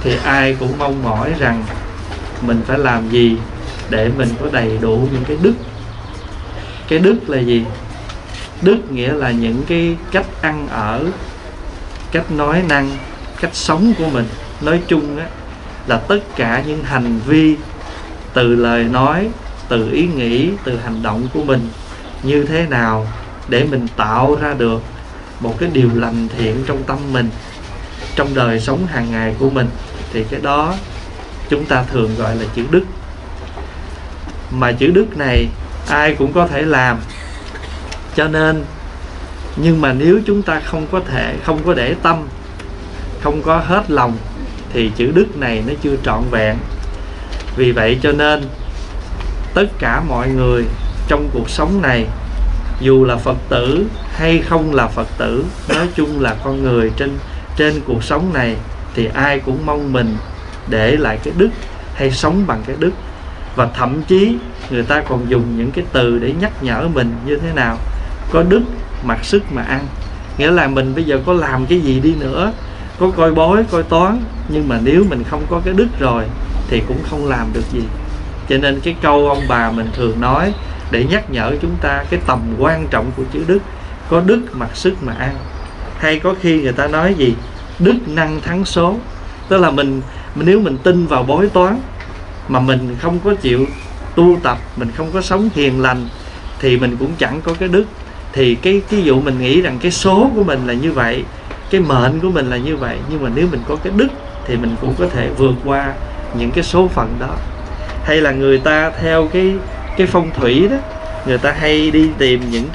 thì ai cũng mong mỏi rằng mình phải làm gì để mình có đầy đủ những cái đức. Cái đức là gì? Đức nghĩa là những cái cách ăn ở, cách nói năng, cách sống của mình. Nói chung á, là tất cả những hành vi, từ lời nói, từ ý nghĩ, từ hành động của mình như thế nào để mình tạo ra được một cái điều lành thiện trong tâm mình, trong đời sống hàng ngày của mình. Thì cái đó chúng ta thường gọi là chữ đức. Mà chữ đức này ai cũng có thể làm, cho nên nhưng mà nếu chúng ta không có để tâm, không có hết lòng, thì chữ đức này nó chưa trọn vẹn. Vì vậy cho nên tất cả mọi người trong cuộc sống này, dù là Phật tử hay không là Phật tử, nói chung là con người trên cuộc sống này, thì ai cũng mong mình để lại cái đức hay sống bằng cái đức. Và thậm chí người ta còn dùng những cái từ để nhắc nhở mình như thế nào: có đức mặc sức mà ăn. Nghĩa là mình bây giờ có làm cái gì đi nữa, có coi bói, coi toán, nhưng mà nếu mình không có cái đức rồi thì cũng không làm được gì. Cho nên cái câu ông bà mình thường nói để nhắc nhở chúng ta cái tầm quan trọng của chữ đức: có đức mặc sức mà ăn. Hay có khi người ta nói gì? Đức năng thắng số. Tức là mình nếu mình tin vào bói toán mà mình không có chịu tu tập, mình không có sống hiền lành, thì mình cũng chẳng có cái đức. Thì cái dụ mình nghĩ rằng cái số của mình là như vậy, cái mệnh của mình là như vậy, nhưng mà nếu mình có cái đức thì mình cũng có thể vượt qua những cái số phận đó. Hay là người ta theo cái phong thủy đó, người ta hay đi tìm những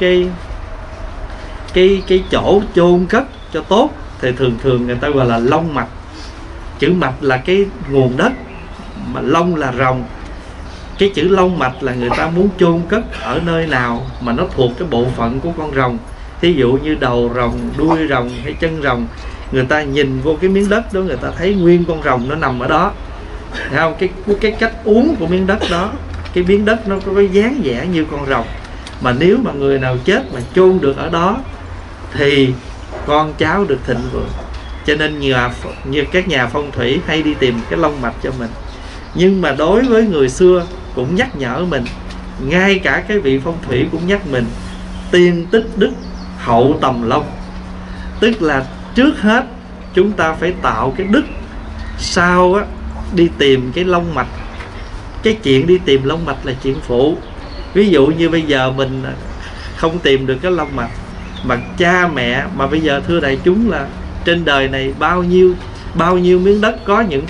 cái chỗ chôn cất cho tốt, thì thường người ta gọi là long mạch. Chữ mạch là cái nguồn đất, mà long là rồng. Cái chữ long mạch là người ta muốn chôn cất ở nơi nào mà nó thuộc cái bộ phận của con rồng. Thí dụ như đầu rồng, đuôi rồng hay chân rồng, người ta nhìn vô cái miếng đất đó, người ta thấy nguyên con rồng nó nằm ở đó. Thấy không? Cái cách uốn của miếng đất đó, cái miếng đất nó có cái dáng vẻ như con rồng. Mà nếu mà người nào chết mà chôn được ở đó thì con cháu được thịnh vượng. Cho nên như các nhà phong thủy hay đi tìm cái long mạch cho mình. Nhưng mà đối với người xưa cũng nhắc nhở mình, ngay cả cái vị phong thủy cũng nhắc mình: tiên tích đức, hậu tầm long. Tức là trước hết chúng ta phải tạo cái đức, sau á đi tìm cái long mạch. Cái chuyện đi tìm long mạch là chuyện phụ. Ví dụ như bây giờ mình không tìm được cái long mạch, mà cha mẹ, mà bây giờ thưa đại chúng là trên đời này bao nhiêu miếng đất có những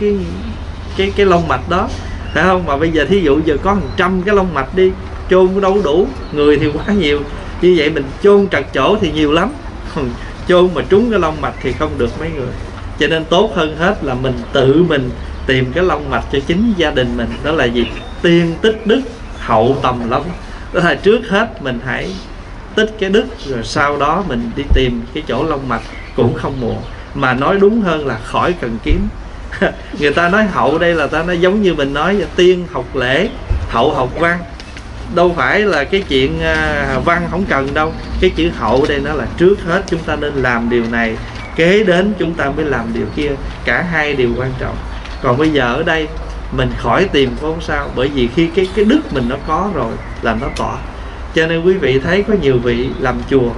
cái long mạch đó, phải không? Mà bây giờ thí dụ giờ có 100 cái long mạch đi, chôn đâu đủ, người thì quá nhiều. Như vậy mình chôn trật chỗ thì nhiều lắm, chôn mà trúng cái long mạch thì không được mấy người. Cho nên tốt hơn hết là mình tự mình tìm cái long mạch cho chính gia đình mình. Đó là gì? Tiên tích đức, hậu tầm long. Đó là trước hết mình hãy tích cái đức, rồi sau đó mình đi tìm cái chỗ long mạch cũng không muộn. Mà nói đúng hơn là khỏi cần kiếm. Người ta nói hậu đây là ta nói giống như mình nói tiên học lễ, hậu học văn. Đâu phải là cái chuyện văn không cần đâu. Cái chữ hậu đây nó là trước hết chúng ta nên làm điều này, kế đến chúng ta mới làm điều kia. Cả hai điều quan trọng. Còn bây giờ ở đây mình khỏi tìm cũng không sao, bởi vì khi cái đức mình nó có rồi là nó tỏ. Cho nên quý vị thấy có nhiều vị làm chùa,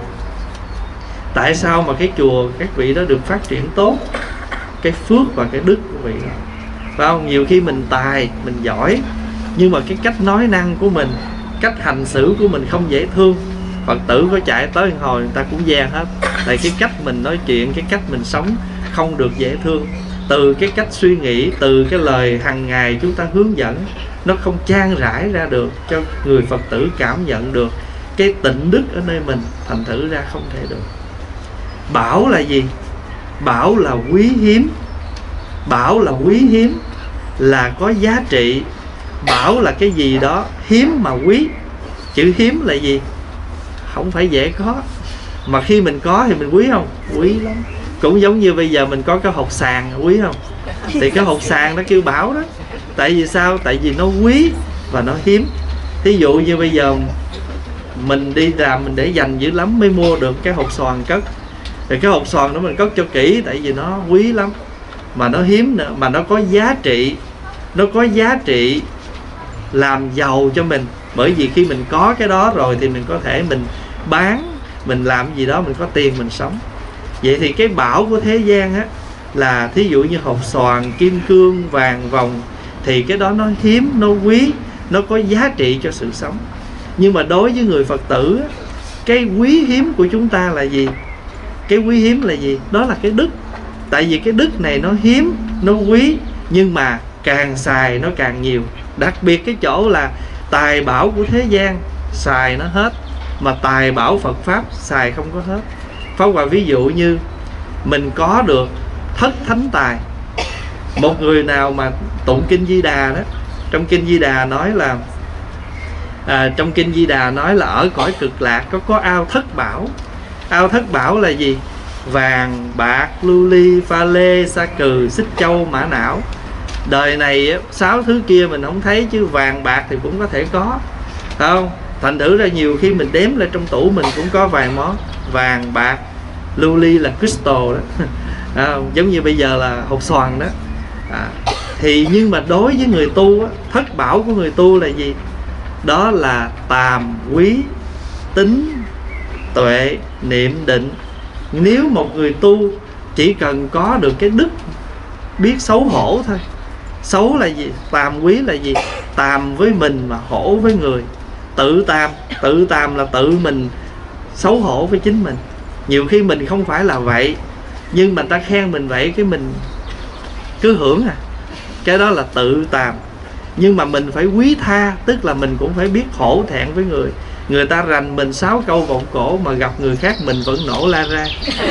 tại sao mà cái chùa các vị đó được phát triển tốt? Cái phước và cái đức của vị, phải không? Nhiều khi mình tài, mình giỏi, nhưng mà cái cách nói năng của mình, cách hành xử của mình không dễ thương. Phật tử có chạy tới hồi người ta cũng gian hết. Tại cái cách mình nói chuyện, cái cách mình sống không được dễ thương. Từ cái cách suy nghĩ, từ cái lời hàng ngày chúng ta hướng dẫn, nó không chan rãi ra được cho người Phật tử cảm nhận được cái tịnh đức ở nơi mình. Thành thử ra không thể được. Bảo là gì? Bảo là quý hiếm. Bảo là quý hiếm, là có giá trị. Bảo là cái gì đó hiếm mà quý. Chữ hiếm là gì? Không phải dễ có. Mà khi mình có thì mình quý không? Quý lắm. Cũng giống như bây giờ mình có cái hột sàn, quý không? Thì cái hột sàn nó kêu bảo đó. Tại vì sao? Tại vì nó quý và nó hiếm. Thí dụ như bây giờ mình đi làm mình để dành dữ lắm mới mua được cái hột xoàn cất. Thì cái hột xoàn đó mình cất cho kỹ, tại vì nó quý lắm. mà nó hiếm nữa, mà nó có giá trị. Nó có giá trị làm giàu cho mình. Bởi vì khi mình có cái đó rồi thì mình có thể mình bán, mình làm gì đó, mình có tiền mình sống. Vậy thì cái bảo của thế gian á, là thí dụ như hột xoàn, kim cương, vàng, vòng, thì cái đó nó hiếm, nó quý, nó có giá trị cho sự sống. Nhưng mà đối với người Phật tử á, cái quý hiếm của chúng ta là gì? Cái quý hiếm là gì? Đó là cái đức. Tại vì cái đức này nó hiếm, nó quý, nhưng mà càng xài nó càng nhiều. Đặc biệt cái chỗ là tài bảo của thế gian xài nó hết, mà tài bảo Phật Pháp xài không có hết. Pháp Hòa ví dụ như mình có được thất thánh tài. Một người nào mà tụng Kinh Di Đà đó, trong Kinh Di Đà nói là trong Kinh Di Đà nói là ở cõi cực lạc có ao thất bảo. Ao thất bảo là gì? Vàng, bạc, lưu ly, pha lê, sa cừ, xích châu, mã não. Đời này 6 thứ kia mình không thấy, chứ vàng bạc thì cũng có thể có, không? Thành thử ra nhiều khi mình đếm lên trong tủ mình cũng có vài món. Vàng, bạc, lưu ly là crystal đó. Giống như bây giờ là hột xoàn đó. Thì nhưng mà đối với người tu á, thất bảo của người tu là gì? Đó là tàm, quý, tín, tuệ, niệm, định. Nếu một người tu chỉ cần có được cái đức biết xấu hổ thôi. Xấu là gì? Tàm quý là gì? Tàm với mình mà hổ với người. Tự tàm. Tự tàm là tự mình xấu hổ với chính mình. Nhiều khi mình không phải là vậy, nhưng mà ta khen mình vậy cái mình cứ hưởng cái đó là tự tàm. Nhưng mà mình phải quý tha, tức là mình cũng phải biết hổ thẹn với người. Người ta rành mình 6 câu vọng cổ mà gặp người khác mình vẫn nổ la ra.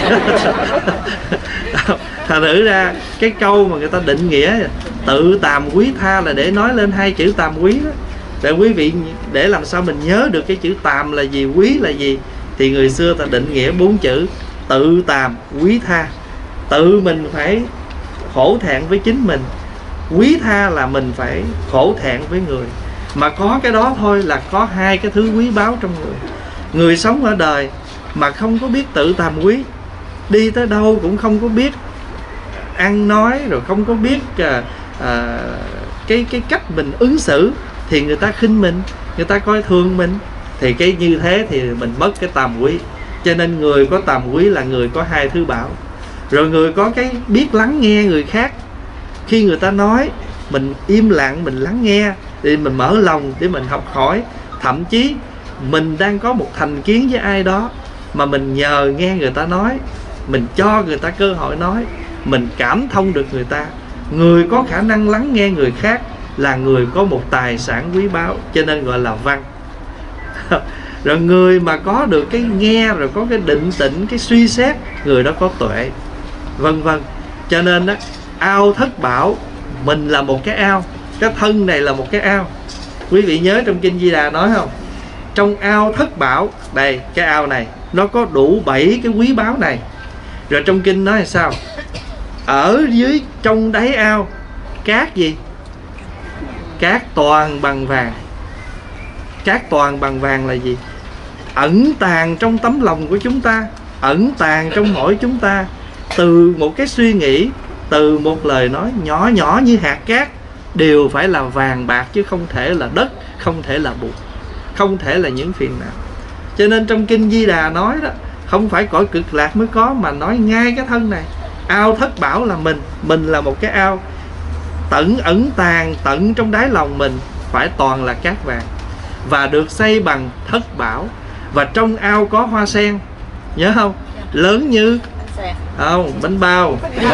Thành thử ra cái câu mà người ta định nghĩa tự tàm quý tha là để nói lên 2 chữ tàm quý đó. Để quý vị, để làm sao mình nhớ được cái chữ tàm là gì, quý là gì, thì người xưa ta định nghĩa 4 chữ: tự tàm quý tha. Tự mình phải khổ thẹn với chính mình, quý tha là mình phải khổ thẹn với người. Mà có cái đó thôi là có 2 cái thứ quý báu trong người. Người sống ở đời mà không có biết tự tàm quý, đi tới đâu cũng không có biết ăn nói, rồi không có biết cái cách mình ứng xử, thì người ta khinh mình, người ta coi thường mình. Thì cái như thế thì mình mất cái tàm quý. Cho nên người có tàm quý là người có 2 thứ bảo. Rồi người có cái biết lắng nghe người khác. Khi người ta nói, mình im lặng, mình lắng nghe, thì mình mở lòng để mình học hỏi. Thậm chí mình đang có một thành kiến với ai đó, mà mình nhờ nghe người ta nói, mình cho người ta cơ hội nói, mình cảm thông được người ta. Người có khả năng lắng nghe người khác là người có một tài sản quý báu, cho nên gọi là văn. Rồi người mà có được cái nghe, rồi có cái định tĩnh, cái suy xét, người đó có tuệ, vân vân. Cho nên đó, ao thất bảo, mình là một cái ao, cái thân này là một cái ao. Quý vị nhớ trong Kinh Di Đà nói không? Trong ao thất bảo, đây cái ao này nó có đủ 7 cái quý báu này. Rồi trong kinh nói là sao? Ở dưới trong đáy ao cát gì? Cát toàn bằng vàng. Cát toàn bằng vàng là gì? Ẩn tàng trong tấm lòng của chúng ta, ẩn tàng trong mỗi chúng ta. Từ một cái suy nghĩ, từ một lời nói nhỏ nhỏ như hạt cát, đều phải là vàng bạc, chứ không thể là đất, không thể là bụi, không thể là những phiền não. Cho nên trong Kinh Di Đà nói đó, không phải cõi cực lạc mới có, mà nói ngay cái thân này. Ao thất bảo là mình là một cái ao ẩn tàng tận trong đáy lòng mình, phải toàn là cát vàng, và được xây bằng thất bảo. Và trong ao có hoa sen, nhớ không? Lớn như không, bánh bao.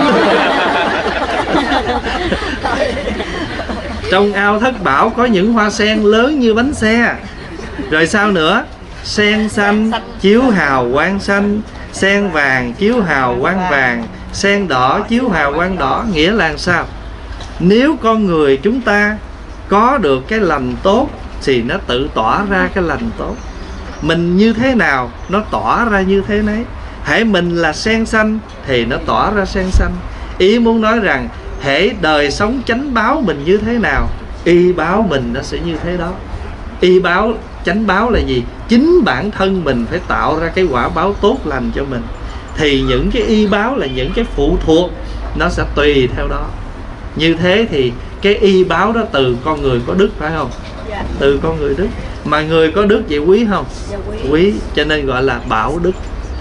Trong ao thất bảo có những hoa sen lớn như bánh xe. Rồi sao nữa? Sen xanh chiếu hào quang xanh, sen vàng chiếu hào quang vàng, sen đỏ chiếu hào quang đỏ. Nghĩa là sao? Nếu con người chúng ta có được cái lành tốt thì nó tự tỏa ra cái lành tốt. Mình như thế nào nó tỏa ra như thế nấy. Hễ mình là sen xanh thì nó tỏa ra sen xanh. Ý muốn nói rằng hễ đời sống chánh báo mình như thế nào, y báo mình nó sẽ như thế đó. Y báo, chánh báo là gì? Chính bản thân mình phải tạo ra cái quả báo tốt lành cho mình. Thì những cái y báo là những cái phụ thuộc nó sẽ tùy theo đó. Như thế thì cái y báo đó từ con người có đức, phải không? Dạ. Từ con người đức. Mà người có đức vậy quý không? Dạ, quý. Quý, cho nên gọi là bảo đức.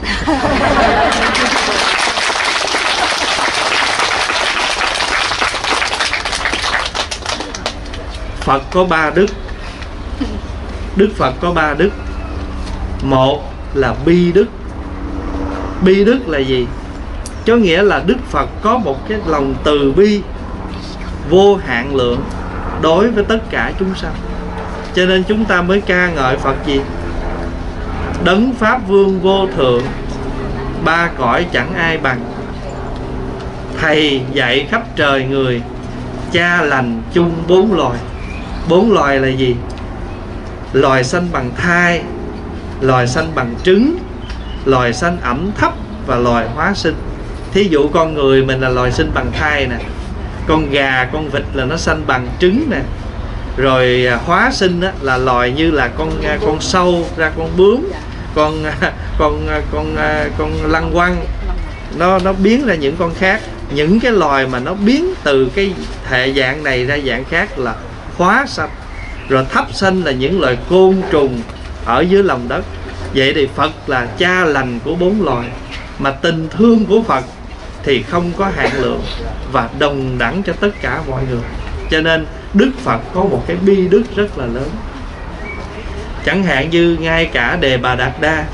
Phật có 3 đức. Đức Phật có 3 đức. Một là bi đức. Bi đức là gì? Có nghĩa là Đức Phật có một cái lòng từ bi vô hạn lượng đối với tất cả chúng sanh. Cho nên chúng ta mới ca ngợi Phật gì? Đấng Pháp Vương vô thượng, ba cõi chẳng ai bằng. Thầy dạy khắp trời người, cha lành chung bốn loài. Bốn loài là gì? Loài sanh bằng thai, loài sanh bằng trứng, loài sanh ẩm thấp và loài hóa sinh. Thí dụ con người mình là loài sinh bằng thai nè, con gà, con vịt là nó sanh bằng trứng nè. Rồi hóa sinh á, là loài như là con sâu ra con bướm, con lăng quăng, nó biến ra những con khác. Những cái loài mà nó biến từ cái hệ dạng này ra dạng khác là hóa sanh. Rồi thấp sanh là những loài côn trùng ở dưới lòng đất. Vậy thì Phật là cha lành của bốn loài. Mà tình thương của Phật thì không có hạn lượng và đồng đẳng cho tất cả mọi người. Cho nên Đức Phật có một cái bi đức rất là lớn. Chẳng hạn như ngay cả Đề Bà Đạt Đa,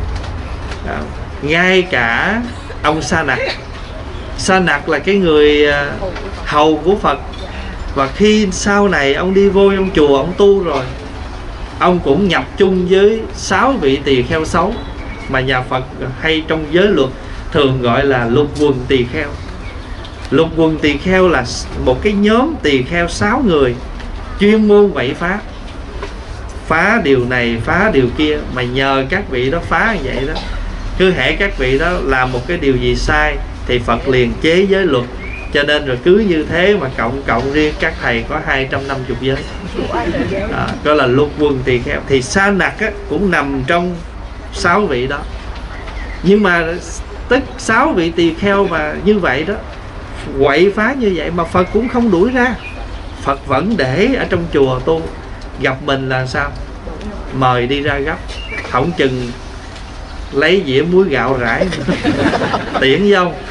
ngay cả ông Sa Nặc. Sa Nặc là cái người hầu của Phật. Và khi sau này ông đi vô trong chùa ông tu rồi, ông cũng nhập chung với 6 vị tỳ kheo xấu mà nhà Phật hay trong giới luật thường gọi là lục quần tỳ kheo. Lục quần tỳ kheo là một cái nhóm tỳ kheo 6 người chuyên môn vậy phá. Phá điều này, phá điều kia. Mà nhờ các vị đó phá như vậy đó, cứ hễ các vị đó làm một cái điều gì sai thì Phật liền chế giới luật. Cho nên rồi cứ như thế mà cộng riêng các thầy có 250 giới. Đó là lục quần tỳ kheo. Thì Sa Nặc á, cũng nằm trong 6 vị đó. Nhưng mà tất 6 vị tỳ kheo mà như vậy đó, quậy phá như vậy mà Phật cũng không đuổi ra. Phật vẫn để ở trong chùa tu. Gặp mình là sao? Mời đi ra gấp. Không chừng lấy dĩa muối gạo rải tiễn với ông.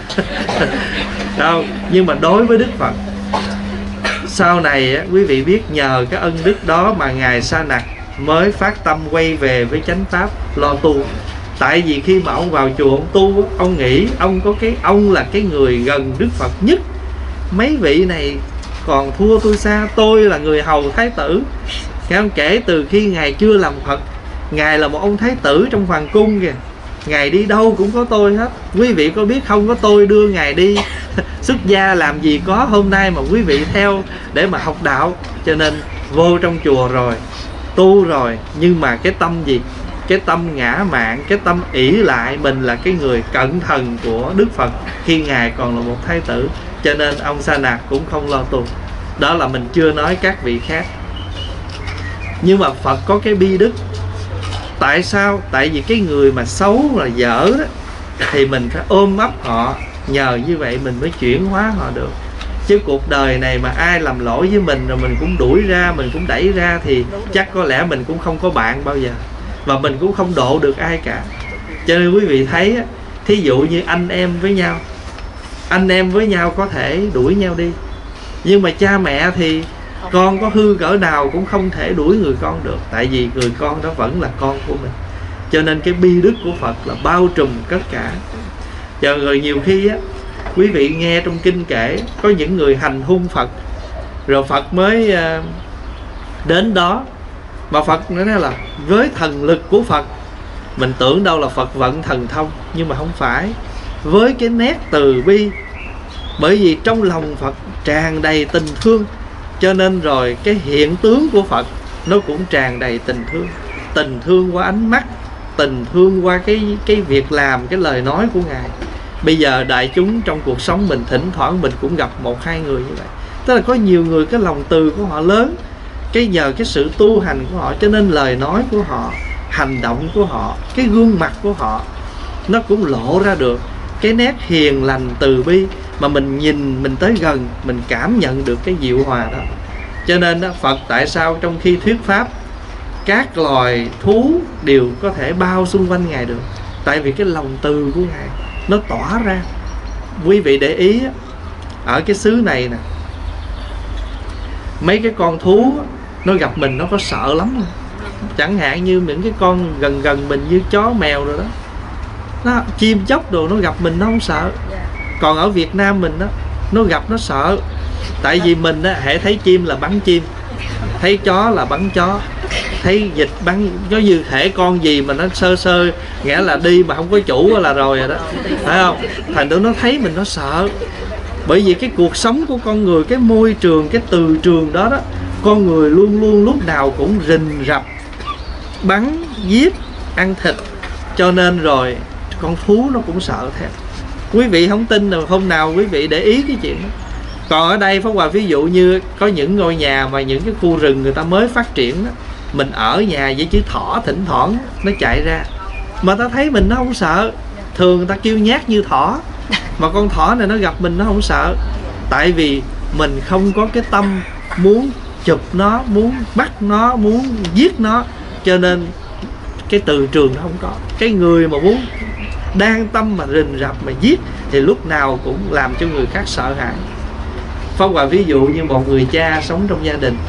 Đâu. Nhưng mà đối với Đức Phật, sau này quý vị biết nhờ cái ân đức đó mà Ngài Sa Nặc mới phát tâm quay về với chánh pháp lo tu. Tại vì khi mà ông vào chùa ông tu, ông nghĩ ông là cái người gần Đức Phật nhất. Mấy vị này còn thua tôi xa, tôi là người hầu thái tử. Kể từ khi Ngài chưa làm Phật, Ngài là một ông thái tử trong hoàng cung kìa. Ngài đi đâu cũng có tôi hết. Quý vị có biết không có tôi đưa Ngài đi xuất gia làm gì có hôm nay mà quý vị theo để mà học đạo. Cho nên vô trong chùa rồi, tu rồi, nhưng mà cái tâm gì? Cái tâm ngã mạn, cái tâm ỷ lại mình là cái người cận thần của Đức Phật khi Ngài còn là một thái tử. Cho nên ông Sa Nặc cũng không lo tu. Đó là mình chưa nói các vị khác. Nhưng mà Phật có cái bi đức. Tại sao? Tại vì cái người mà xấu là dở đó, thì mình phải ôm ấp họ. Nhờ như vậy mình mới chuyển hóa họ được. Chứ cuộc đời này mà ai làm lỗi với mình rồi mình cũng đuổi ra, mình cũng đẩy ra, thì chắc có lẽ mình cũng không có bạn bao giờ, và mình cũng không độ được ai cả. Cho nên quý vị thấy, thí dụ như anh em với nhau, anh em với nhau có thể đuổi nhau đi, nhưng mà cha mẹ thì con có hư cỡ nào cũng không thể đuổi người con được. Tại vì người con đó vẫn là con của mình. Cho nên cái bi đức của Phật là bao trùm tất cả. Và rồi nhiều khi á, quý vị nghe trong kinh kể có những người hành hung Phật, rồi Phật mới đến đó. Mà Phật nói là với thần lực của Phật, mình tưởng đâu là Phật vận thần thông, nhưng mà không phải. Với cái nét từ bi, bởi vì trong lòng Phật tràn đầy tình thương, cho nên rồi cái hiện tướng của Phật nó cũng tràn đầy tình thương. Tình thương qua ánh mắt, tình thương qua cái việc làm, cái lời nói của Ngài. Bây giờ đại chúng trong cuộc sống mình thỉnh thoảng mình cũng gặp 1-2 người như vậy. Tức là có nhiều người cái lòng từ của họ lớn, cái nhờ cái sự tu hành của họ, cho nên lời nói của họ, hành động của họ, cái gương mặt của họ, nó cũng lộ ra được cái nét hiền lành từ bi. mà mình nhìn, mình tới gần, mình cảm nhận được cái diệu hòa đó. Cho nên đó, Phật tại sao trong khi thuyết pháp các loài thú đều có thể bao xung quanh Ngài được? Tại vì cái lòng từ của Ngài nó tỏa ra. Quý vị để ý ở cái xứ này nè, mấy cái con thú nó gặp mình nó có sợ lắm không? Chẳng hạn như những cái con gần gần mình như chó mèo rồi đó, nó chim chóc đồ nó gặp mình nó không sợ. Còn ở Việt Nam mình đó, nó gặp nó sợ. Tại vì mình á, hễ thấy chim là bắn chim, thấy chó là bắn chó, thấy vịt bắn. Có như thể con gì mà nó sơ sơ, nghĩa là đi mà không có chủ là rồi đó, phải không? Thành ra nó thấy mình nó sợ. Bởi vì cái cuộc sống của con người, cái môi trường, cái từ trường đó đó, con người luôn luôn lúc nào cũng rình rập, bắn, giết, ăn thịt. Cho nên rồi con thú nó cũng sợ theo. Quý vị không tin rồi hôm nào quý vị để ý cái chuyện đó. Còn ở đây Pháp Hòa ví dụ như có những ngôi nhà mà những cái khu rừng người ta mới phát triển đó, mình ở nhà với chữ thỏ thỉnh thoảng nó chạy ra, mà ta thấy mình nó không sợ. Thường người ta kêu nhát như thỏ, mà con thỏ này nó gặp mình nó không sợ. Tại vì mình không có cái tâm muốn chụp nó, muốn bắt nó, muốn giết nó. Cho nên cái từ trường nó không có. Cái người mà muốn đang tâm mà rình rập mà giết thì lúc nào cũng làm cho người khác sợ hãi. Pháp Hòa ví dụ như một người cha sống trong gia đình,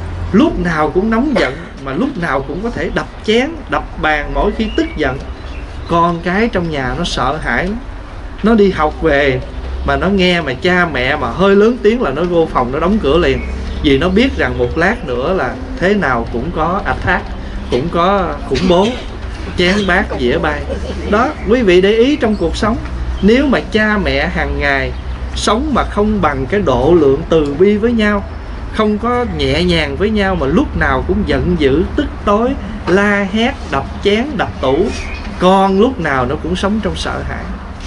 lúc nào cũng nóng giận, mà lúc nào cũng có thể đập chén, đập bàn mỗi khi tức giận. Con cái trong nhà nó sợ hãi lắm. Nó đi học về mà nó nghe mà cha mẹ mà hơi lớn tiếng là nó vô phòng nó đóng cửa liền. Vì nó biết rằng một lát nữa là thế nào cũng có attack, cũng có khủng bố, chén bát dĩa bay. Đó, quý vị để ý trong cuộc sống, nếu mà cha mẹ hàng ngày sống mà không bằng cái độ lượng từ bi với nhau, không có nhẹ nhàng với nhau, mà lúc nào cũng giận dữ, tức tối, la hét, đập chén, đập tủ, con lúc nào nó cũng sống trong sợ hãi.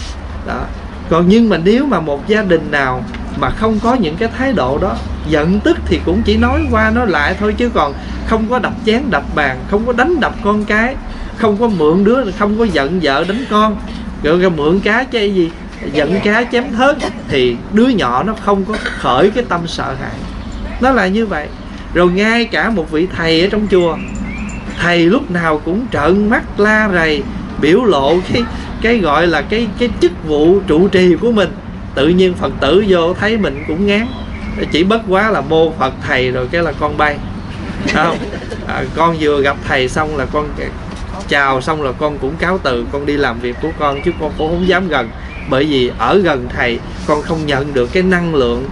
Đó. Còn nhưng mà nếu mà một gia đình nào mà không có những cái thái độ đó, giận tức thì cũng chỉ nói qua nói lại thôi, chứ còn không có đập chén đập bàn, không có đánh đập con cái, không có mượn đứa, không có giận vợ đánh con, rồi mượn cá chứ gì, giận cá chém thớt, thì đứa nhỏ nó không có khởi cái tâm sợ hãi. Nó là như vậy. Rồi ngay cả một vị thầy ở trong chùa, thầy lúc nào cũng trợn mắt la rầy, biểu lộ cái gọi là cái chức vụ trụ trì của mình. Tự nhiên Phật tử vô thấy mình cũng ngán, chỉ bất quá là mô Phật thầy rồi cái là con bay, không? Con vừa gặp thầy xong là con chào xong là con cũng cáo từ, con đi làm việc của con, chứ con cũng không dám gần. Bởi vì ở gần thầy con không nhận được cái năng lượng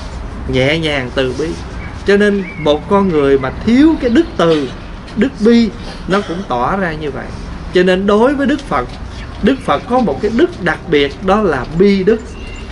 nhẹ nhàng từ bi. Cho nên một con người mà thiếu cái đức từ, đức bi, nó cũng tỏ ra như vậy. Cho nên đối với Đức Phật có một cái đức đặc biệt, đó là bi đức.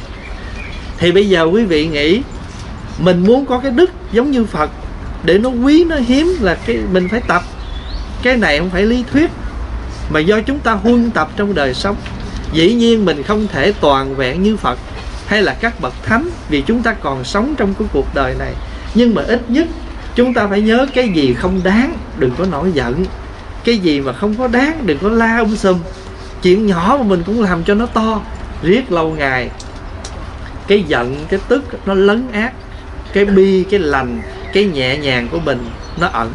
Thì bây giờ quý vị nghĩ, mình muốn có cái đức giống như Phật để nó quý, nó hiếm, là mình phải tập. Cái này không phải lý thuyết, mà do chúng ta huân tập trong đời sống. Dĩ nhiên mình không thể toàn vẹn như Phật hay là các bậc thánh, vì chúng ta còn sống trong cái cuộc đời này. Nhưng mà ít nhất chúng ta phải nhớ, cái gì không đáng đừng có nổi giận, cái gì mà không có đáng đừng có la sùm. Chuyện nhỏ mà mình cũng làm cho nó to, riết lâu ngày cái giận, cái tức nó lấn át. Cái bi, cái lành, cái nhẹ nhàng của mình nó ẩn.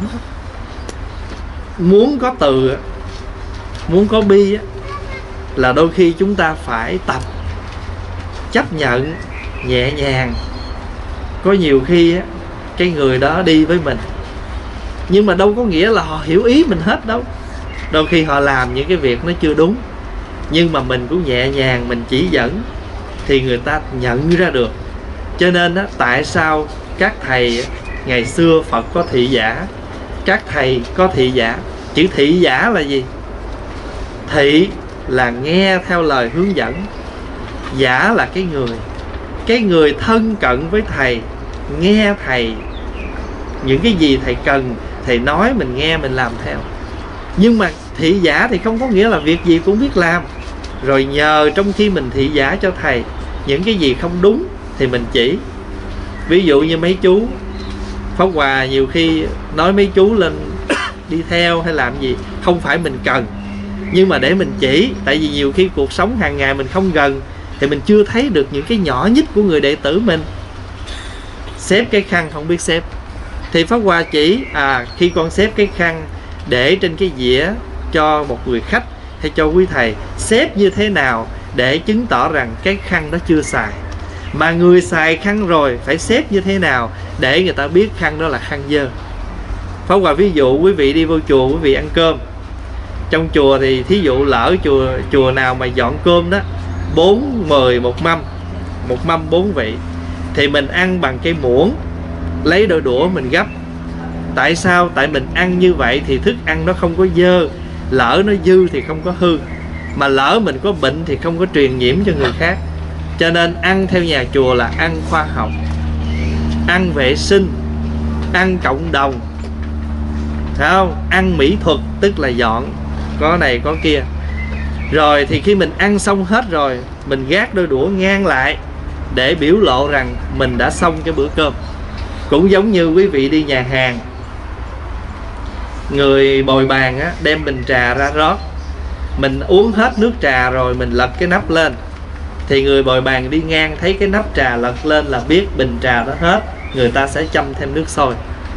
Muốn có từ, muốn có bi là đôi khi chúng ta phải tập chấp nhận nhẹ nhàng. Có nhiều khi cái người đó đi với mình, nhưng mà đâu có nghĩa là họ hiểu ý mình hết đâu. Đôi khi họ làm những cái việc nó chưa đúng, nhưng mà mình cũng nhẹ nhàng mình chỉ dẫn thì người ta nhận ra được. Cho nên tại sao các thầy ngày xưa Phật có thị giả, các thầy có thị giả. Chữ thị giả là gì? Thị là nghe theo lời hướng dẫn, giả là cái người thân cận với thầy, nghe thầy, những cái gì thầy cần thầy nói mình nghe mình làm theo. Nhưng mà thị giả thì không có nghĩa là việc gì cũng biết làm. Rồi nhờ trong khi mình thị giả cho thầy, những cái gì không đúng thì mình chỉ. Ví dụ như mấy chú Pháp Hòa nhiều khi nói mấy chú lên đi theo hay làm gì, không phải mình cần, nhưng mà để mình chỉ. Tại vì nhiều khi cuộc sống hàng ngày mình không gần, thì mình chưa thấy được những cái nhỏ nhất của người đệ tử mình. Xếp cái khăn không biết xếp, thì Pháp Hòa chỉ khi con xếp cái khăn để trên cái dĩa cho một người khách hay cho quý thầy, xếp như thế nào để chứng tỏ rằng cái khăn đó chưa xài. Mà người xài khăn rồi phải xếp như thế nào để người ta biết khăn đó là khăn dơ. Pháp Hòa ví dụ quý vị đi vô chùa, quý vị ăn cơm trong chùa thì thí dụ lỡ chùa nào mà dọn cơm đó 4 10 một mâm 4 vị, thì mình ăn bằng cái muỗng, lấy đôi đũa mình gấp. Tại sao? Tại mình ăn như vậy thì thức ăn nó không có dơ, lỡ nó dư thì không có hư, mà lỡ mình có bệnh thì không có truyền nhiễm cho người khác. Cho nên ăn theo nhà chùa là ăn khoa học, ăn vệ sinh, ăn cộng đồng, phải không? Ăn mỹ thuật, tức là dọn có này có kia. Rồi thì khi mình ăn xong hết rồi, mình gác đôi đũa ngang lại để biểu lộ rằng mình đã xong cái bữa cơm. Cũng giống như quý vị đi nhà hàng, người bồi bàn đem bình trà ra rót, mình uống hết nước trà rồi mình lật cái nắp lên, thì người bồi bàn đi ngang thấy cái nắp trà lật lên là biết bình trà đó hết, người ta sẽ châm thêm nước sôi.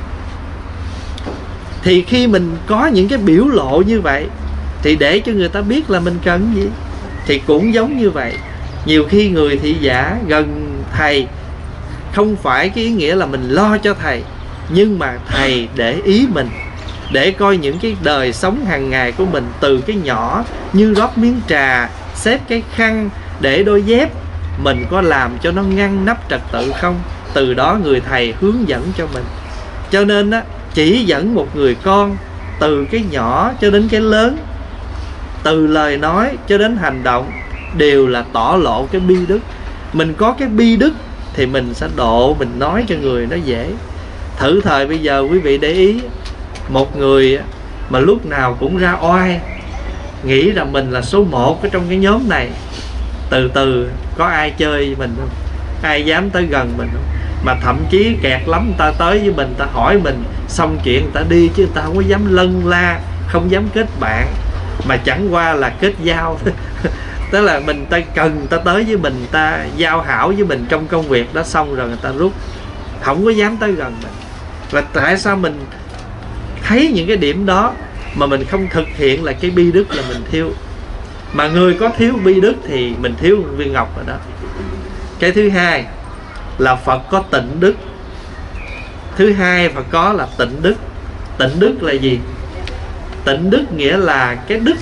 Thì khi mình có những cái biểu lộ như vậy thì để cho người ta biết là mình cần gì. Thì cũng giống như vậy, nhiều khi người thị giả gần thầy không phải cái ý nghĩa là mình lo cho thầy, nhưng mà thầy để ý mình, để coi những cái đời sống hàng ngày của mình, từ cái nhỏ như rót miếng trà, xếp cái khăn, để đôi dép, mình có làm cho nó ngăn nắp trật tự không. Từ đó người thầy hướng dẫn cho mình. Cho nên chỉ dẫn một người con từ cái nhỏ cho đến cái lớn, từ lời nói cho đến hành động, đều là tỏ lộ cái bi đức. Mình có cái bi đức thì mình sẽ độ, mình nói cho người nó dễ. Thử thời bây giờ quý vị để ý, một người mà lúc nào cũng ra oai, nghĩ rằng mình là số 1 ở trong cái nhóm này, từ từ có ai chơi với mình không? Ai dám tới gần mình không? Mà thậm chí kẹt lắm, người ta tới với mình, ta hỏi mình xong chuyện người ta đi, chứ người ta không có dám lân la, không dám kết bạn, mà chẳng qua là kết giao. Tức là mình ta cần ta tới với mình, ta giao hảo với mình trong công việc đó, xong rồi người ta rút, không có dám tới gần mình. Và tại sao mình thấy những cái điểm đó mà mình không thực hiện là cái bi đức là mình thiếu. Mà người có thiếu bi đức thì mình thiếu viên ngọc rồi đó. Cái thứ hai là Phật có tịnh đức. Thứ hai Phật có là tịnh đức. Tịnh đức là gì? Tịnh đức nghĩa là cái đức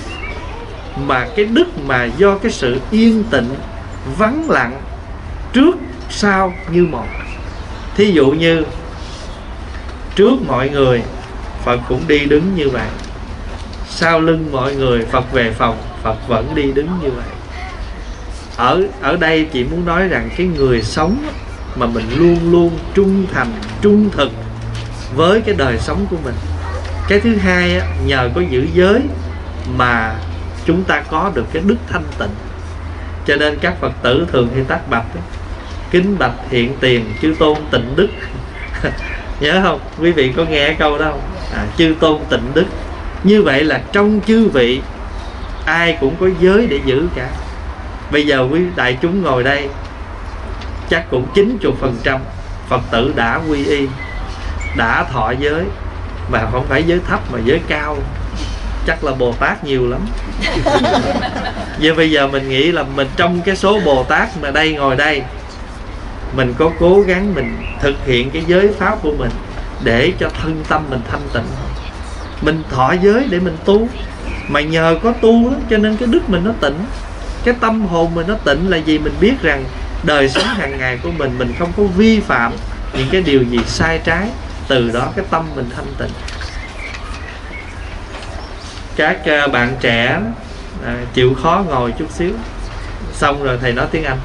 mà do cái sự yên tĩnh, vắng lặng, trước sau như một. Thí dụ như trước mọi người Phật cũng đi đứng như vậy, sau lưng mọi người Phật về phòng, Phật vẫn đi đứng như vậy. Ở đây chị muốn nói rằng cái người sống mà mình luôn luôn trung thành, trung thực với cái đời sống của mình. Cái thứ hai nhờ có giữ giới mà chúng ta có được cái đức thanh tịnh. Cho nên các Phật tử thường hay tác bạch kính bạch hiện tiền chư tôn tịnh đức. Nhớ không? Quý vị có nghe câu đó không? Chư tôn tịnh đức. Như vậy là trong chư vị ai cũng có giới để giữ cả. Bây giờ quý đại chúng ngồi đây chắc cũng 90% Phật tử đã quy y, đã thọ giới, mà không phải giới thấp mà giới cao, chắc là Bồ Tát nhiều lắm. Vậy bây giờ mình nghĩ là mình trong cái số Bồ Tát mà đây ngồi đây, mình có cố gắng mình thực hiện cái giới pháp của mình để cho thân tâm mình thanh tịnh. Mình thọ giới để mình tu, mà nhờ có tu đó, cho nên cái đức mình nó tịnh, cái tâm hồn mình nó tịnh. Là gì? Mình biết rằng đời sống hàng ngày của mình không có vi phạm những cái điều gì sai trái, từ đó cái tâm mình thanh tịnh. Các bạn trẻ chịu khó ngồi chút xíu, xong rồi thầy nói tiếng Anh.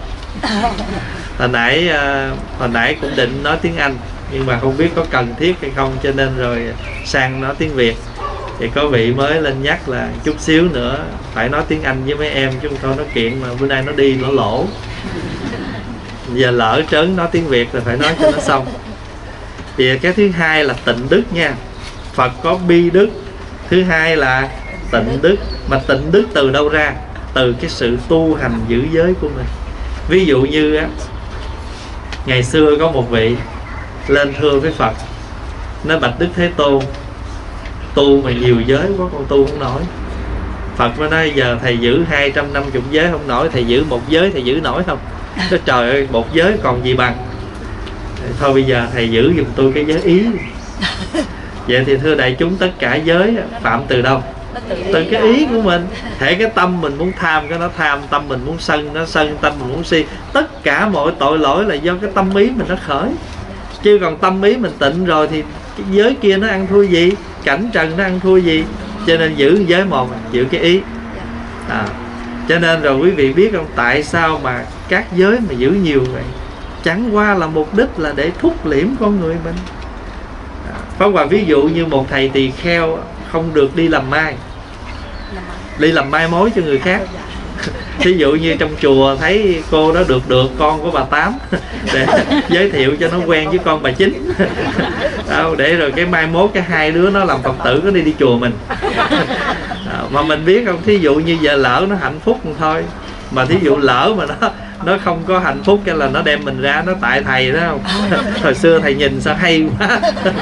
Hồi nãy cũng định nói tiếng Anh, nhưng mà không biết có cần thiết hay không, cho nên rồi sang nói tiếng Việt. Thì có vị mới lên nhắc là chút xíu nữa phải nói tiếng Anh với mấy em, chứ không thôi nói chuyện mà bữa nay nó đi nó lỗ. Giờ lỡ trớn nói tiếng Việt rồi phải nói cho nó xong. Thì cái thứ hai là tịnh đức nha. Phật có bi đức. Thứ hai là tịnh đức. Mà tịnh đức từ đâu ra? Từ cái sự tu hành giữ giới của mình. Ví dụ như á, ngày xưa có một vị lên thưa với Phật, nói: bạch Đức Thế Tôn, tu mà nhiều giới quá con tu không nổi. Phật mới nói: giờ thầy giữ 250 giới không nổi, thầy giữ một giới thầy giữ nổi không? Nói: trời ơi, một giới còn gì bằng. Thôi bây giờ thầy giữ giùm tôi cái giới ý. Vậy thì thưa đại chúng, tất cả giới phạm từ đâu? Từ cái ý của mình. Thể cái tâm mình muốn tham, cái nó tham. Tâm mình muốn sân, nó sân. Tâm mình muốn si. Tất cả mọi tội lỗi là do cái tâm ý mình nó khởi. Chứ còn tâm ý mình tịnh rồi thì cái giới kia nó ăn thua gì, cảnh trần nó ăn thua gì. Cho nên giữ giới một, giữ cái ý. Cho nên rồi quý vị biết không, tại sao mà các giới mà giữ nhiều vậy? Chẳng qua là mục đích là để thúc liễm con người mình. Pháp Hòa ví dụ như một thầy tỳ kheo không được đi làm mai, đi làm mai mối cho người khác. Thí dụ như trong chùa thấy cô đó được con của bà Tám, để giới thiệu cho nó quen với con bà Chín. Để rồi cái mai mốt cái hai đứa nó làm Phật tử, nó đi chùa mình. Mà mình biết không, thí dụ như giờ lỡ nó hạnh phúc thôi, mà thí dụ lỡ mà nó không có hạnh phúc, cái là nó đem mình ra, nó tại thầy đó không. Hồi xưa thầy nhìn sao hay quá.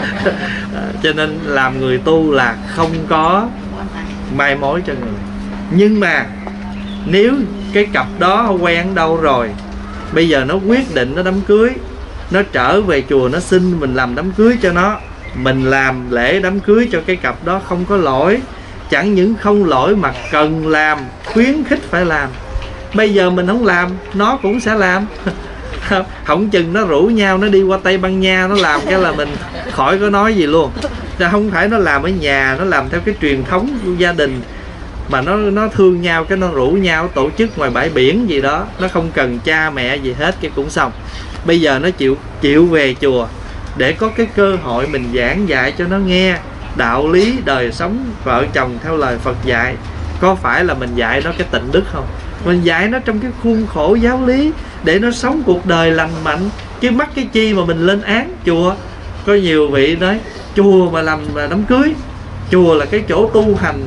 Cho nên làm người tu là không có mai mối cho người. Nhưng mà nếu cái cặp đó quen đâu rồi, bây giờ nó quyết định nó đám cưới, nó trở về chùa nó xin mình làm đám cưới cho nó, mình làm lễ đám cưới cho cái cặp đó không có lỗi. Chẳng những không lỗi mà cần làm, khuyến khích phải làm. Bây giờ mình không làm, nó cũng sẽ làm. Không chừng nó rủ nhau, nó đi qua Tây Ban Nha, nó làm cái là mình khỏi có nói gì luôn. Không phải nó làm ở nhà, nó làm theo cái truyền thống của gia đình, mà nó thương nhau, cái nó rủ nhau tổ chức ngoài bãi biển gì đó, nó không cần cha mẹ gì hết, cái cũng xong. Bây giờ nó chịu về chùa để có cái cơ hội mình giảng dạy cho nó nghe đạo lý đời sống vợ chồng theo lời Phật dạy. Có phải là mình dạy nó cái tịnh đức không? Mình dạy nó trong cái khuôn khổ giáo lý để nó sống cuộc đời lành mạnh, chứ mắc cái chi mà mình lên án chùa. Có nhiều vị nói chùa mà làm đám cưới, chùa là cái chỗ tu hành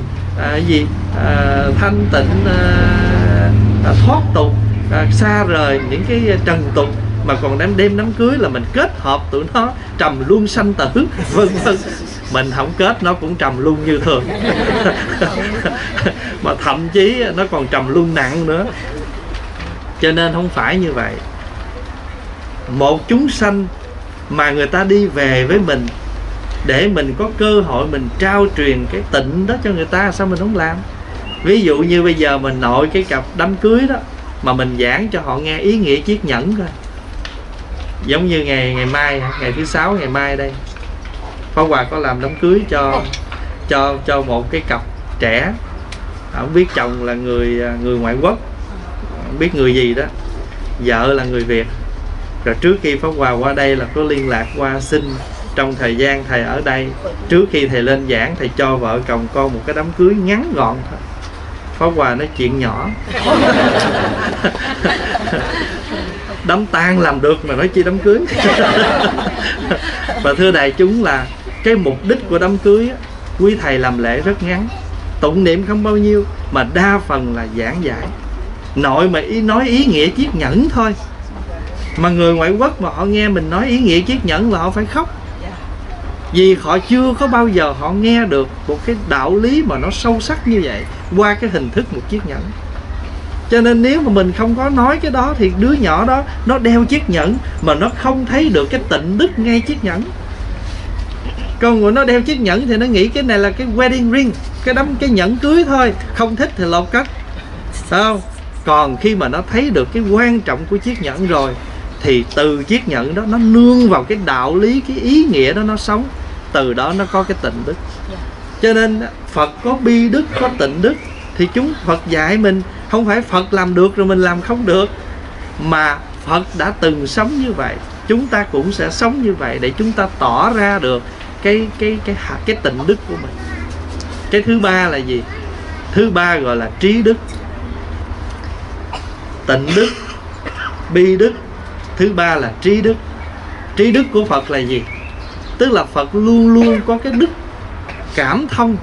thanh tịnh, thoát tục, xa rời những cái trần tục, mà còn đem đám cưới là mình kết hợp tụi nó trầm luân sanh tử, vân vân. Mình không kết nó cũng trầm luân như thường. Mà thậm chí nó còn trầm luân nặng nữa. Cho nên không phải như vậy. Một chúng sanh mà người ta đi về với mình để mình có cơ hội mình trao truyền cái tịnh đó cho người ta, sao mình không làm? Ví dụ như bây giờ mình nội cái cặp đám cưới đó, mà mình giảng cho họ nghe ý nghĩa chiết nhẫn coi. Giống như ngày mai, ngày thứ 6 ngày mai đây, Pháp Hòa có làm đám cưới cho một cái cặp trẻ, không biết chồng là người ngoại quốc, không biết người gì đó, vợ là người Việt. Rồi trước khi Pháp Hòa qua đây là có liên lạc qua xin trong thời gian thầy ở đây, trước khi thầy lên giảng, thầy cho vợ chồng con một cái đám cưới ngắn gọn thôi. Pháp Hòa nói chuyện nhỏ. Đám tang làm được mà nói chi đám cưới. Và thưa đại chúng, là cái mục đích của đám cưới á, quý thầy làm lễ rất ngắn, tụng niệm không bao nhiêu, mà đa phần là giảng giải. Nội mà nói ý nghĩa chiết nhẫn thôi, mà người ngoại quốc mà họ nghe mình nói ý nghĩa chiết nhẫn là họ phải khóc. Vì họ chưa có bao giờ họ nghe được một cái đạo lý mà nó sâu sắc như vậy qua cái hình thức một chiếc nhẫn. Cho nên nếu mà mình không có nói cái đó thì đứa nhỏ đó nó đeo chiếc nhẫn mà nó không thấy được cái tịnh đức ngay chiếc nhẫn. Còn người nó đeo chiếc nhẫn thì nó nghĩ cái này là cái wedding ring, cái nhẫn cưới thôi, không thích thì lột cất, phải không? Còn khi mà nó thấy được cái quan trọng của chiếc nhẫn rồi, thì từ chiếc nhẫn đó nó nương vào cái đạo lý, cái ý nghĩa đó nó sống, từ đó nó có cái tịnh đức. Cho nên Phật có bi đức, có tịnh đức, thì Phật dạy mình, không phải Phật làm được rồi mình làm không được, mà Phật đã từng sống như vậy, chúng ta cũng sẽ sống như vậy, để chúng ta tỏ ra được cái tịnh đức của mình. Cái thứ ba là gì? Thứ ba gọi là trí đức. Tịnh đức, bi đức, thứ ba là trí đức. Trí đức của Phật là gì? Tức là Phật luôn luôn có cái đức cảm thông.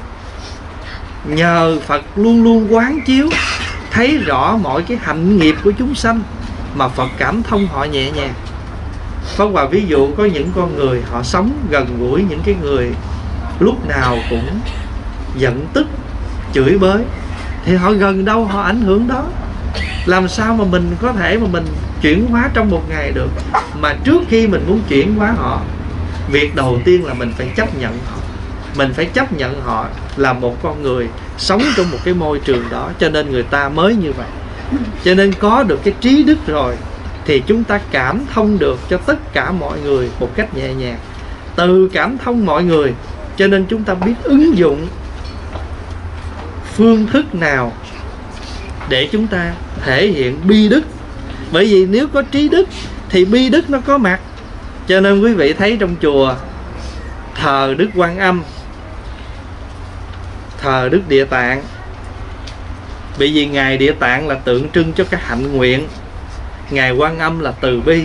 Nhờ Phật luôn luôn quán chiếu, thấy rõ mọi cái hạnh nghiệp của chúng sanh, mà Phật cảm thông họ nhẹ nhàng. Pháp Hòa ví dụ có những con người họ sống gần gũi những cái người lúc nào cũng giận tức, chửi bới, thì họ gần đâu họ ảnh hưởng đó. Làm sao mà mình có thể mà mình chuyển hóa trong một ngày được? Mà trước khi mình muốn chuyển hóa họ, việc đầu tiên là mình phải chấp nhận họ. Mình phải chấp nhận họ là một con người sống trong một cái môi trường đó, cho nên người ta mới như vậy. Cho nên có được cái trí đức rồi thì chúng ta cảm thông được cho tất cả mọi người một cách nhẹ nhàng. Từ cảm thông mọi người cho nên chúng ta biết ứng dụng phương thức nào để chúng ta thể hiện bi đức. Bởi vì nếu có trí đức thì bi đức nó có mặt. Cho nên quý vị thấy trong chùa thờ Đức Quan Âm, thờ Đức Địa Tạng. Bởi vì Ngài Địa Tạng là tượng trưng cho cái hạnh nguyện, Ngài Quan Âm là từ bi.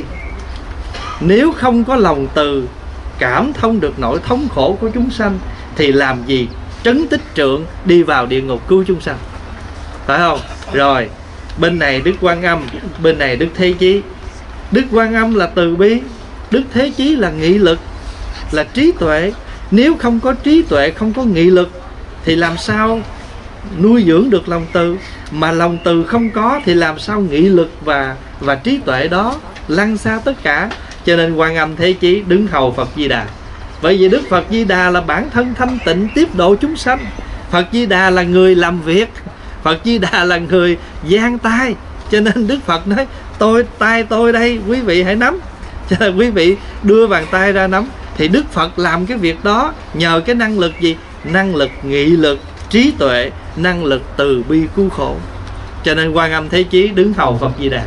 Nếu không có lòng từ, cảm thông được nỗi thống khổ của chúng sanh, thì làm gì trấn tích trượng đi vào địa ngục cứu chúng sanh, phải không? Rồi bên này Đức Quan Âm, bên này Đức Thế Chí. Đức Quan Âm là từ bi, Đức Thế Chí là nghị lực, là trí tuệ. Nếu không có trí tuệ, không có nghị lực thì làm sao nuôi dưỡng được lòng từ? Mà lòng từ không có thì làm sao nghị lực và trí tuệ đó lăn xa tất cả. Cho nên Quan Âm Thế Chí đứng hầu Phật Di Đà. Bởi vì Đức Phật Di Đà là bản thân thanh tịnh tiếp độ chúng sanh. Phật Di Đà là người làm việc, Phật Di Đà là người giang tay. Cho nên Đức Phật nói tay tôi đây, quý vị hãy nắm. Cho nên quý vị đưa bàn tay ra nắm. Thì Đức Phật làm cái việc đó nhờ cái năng lực gì? Năng lực nghị lực, trí tuệ, năng lực từ bi cứu khổ. Cho nên Quan Âm Thế Chí đứng hầu Phật Di Đà.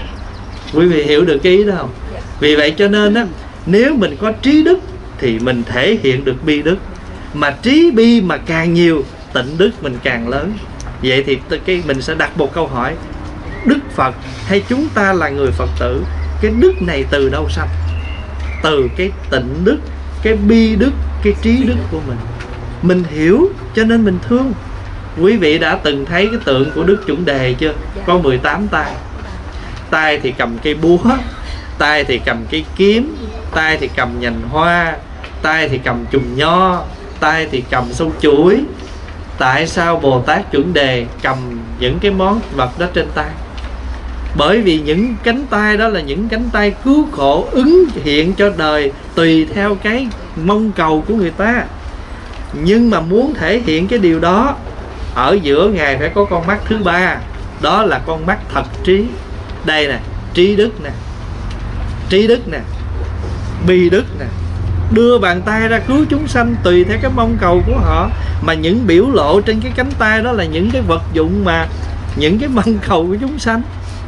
Quý vị hiểu được cái ý đó không? Vì vậy cho nên á, nếu mình có trí đức thì mình thể hiện được bi đức. Mà trí bi mà càng nhiều, tịnh đức mình càng lớn. Vậy thì mình sẽ đặt một câu hỏi: Đức Phật hay chúng ta là người Phật tử, cái đức này từ đâu sanh? Từ cái tịnh đức, cái bi đức, cái trí đức của mình. Mình hiểu cho nên mình thương. Quý vị đã từng thấy cái tượng của Đức Chuẩn Đề chưa? Có 18 tay. Tay thì cầm cây búa, tay thì cầm cây kiếm, tay thì cầm nhành hoa, tay thì cầm chùm nho, tay thì cầm sâu chuỗi. Tại sao Bồ Tát Chuẩn Đề cầm những cái món vật đó trên tay? Bởi vì những cánh tay đó là những cánh tay cứu khổ, ứng hiện cho đời tùy theo cái mong cầu của người ta. Nhưng mà muốn thể hiện cái điều đó, ở giữa Ngài phải có con mắt thứ ba. Đó là con mắt thật trí. Đây nè, trí đức nè, trí đức nè, bi đức nè. Đưa bàn tay ra cứu chúng sanh tùy theo cái mong cầu của họ. Mà những biểu lộ trên cái cánh tay đó là những cái vật dụng mà những cái mong cầu của chúng sanh.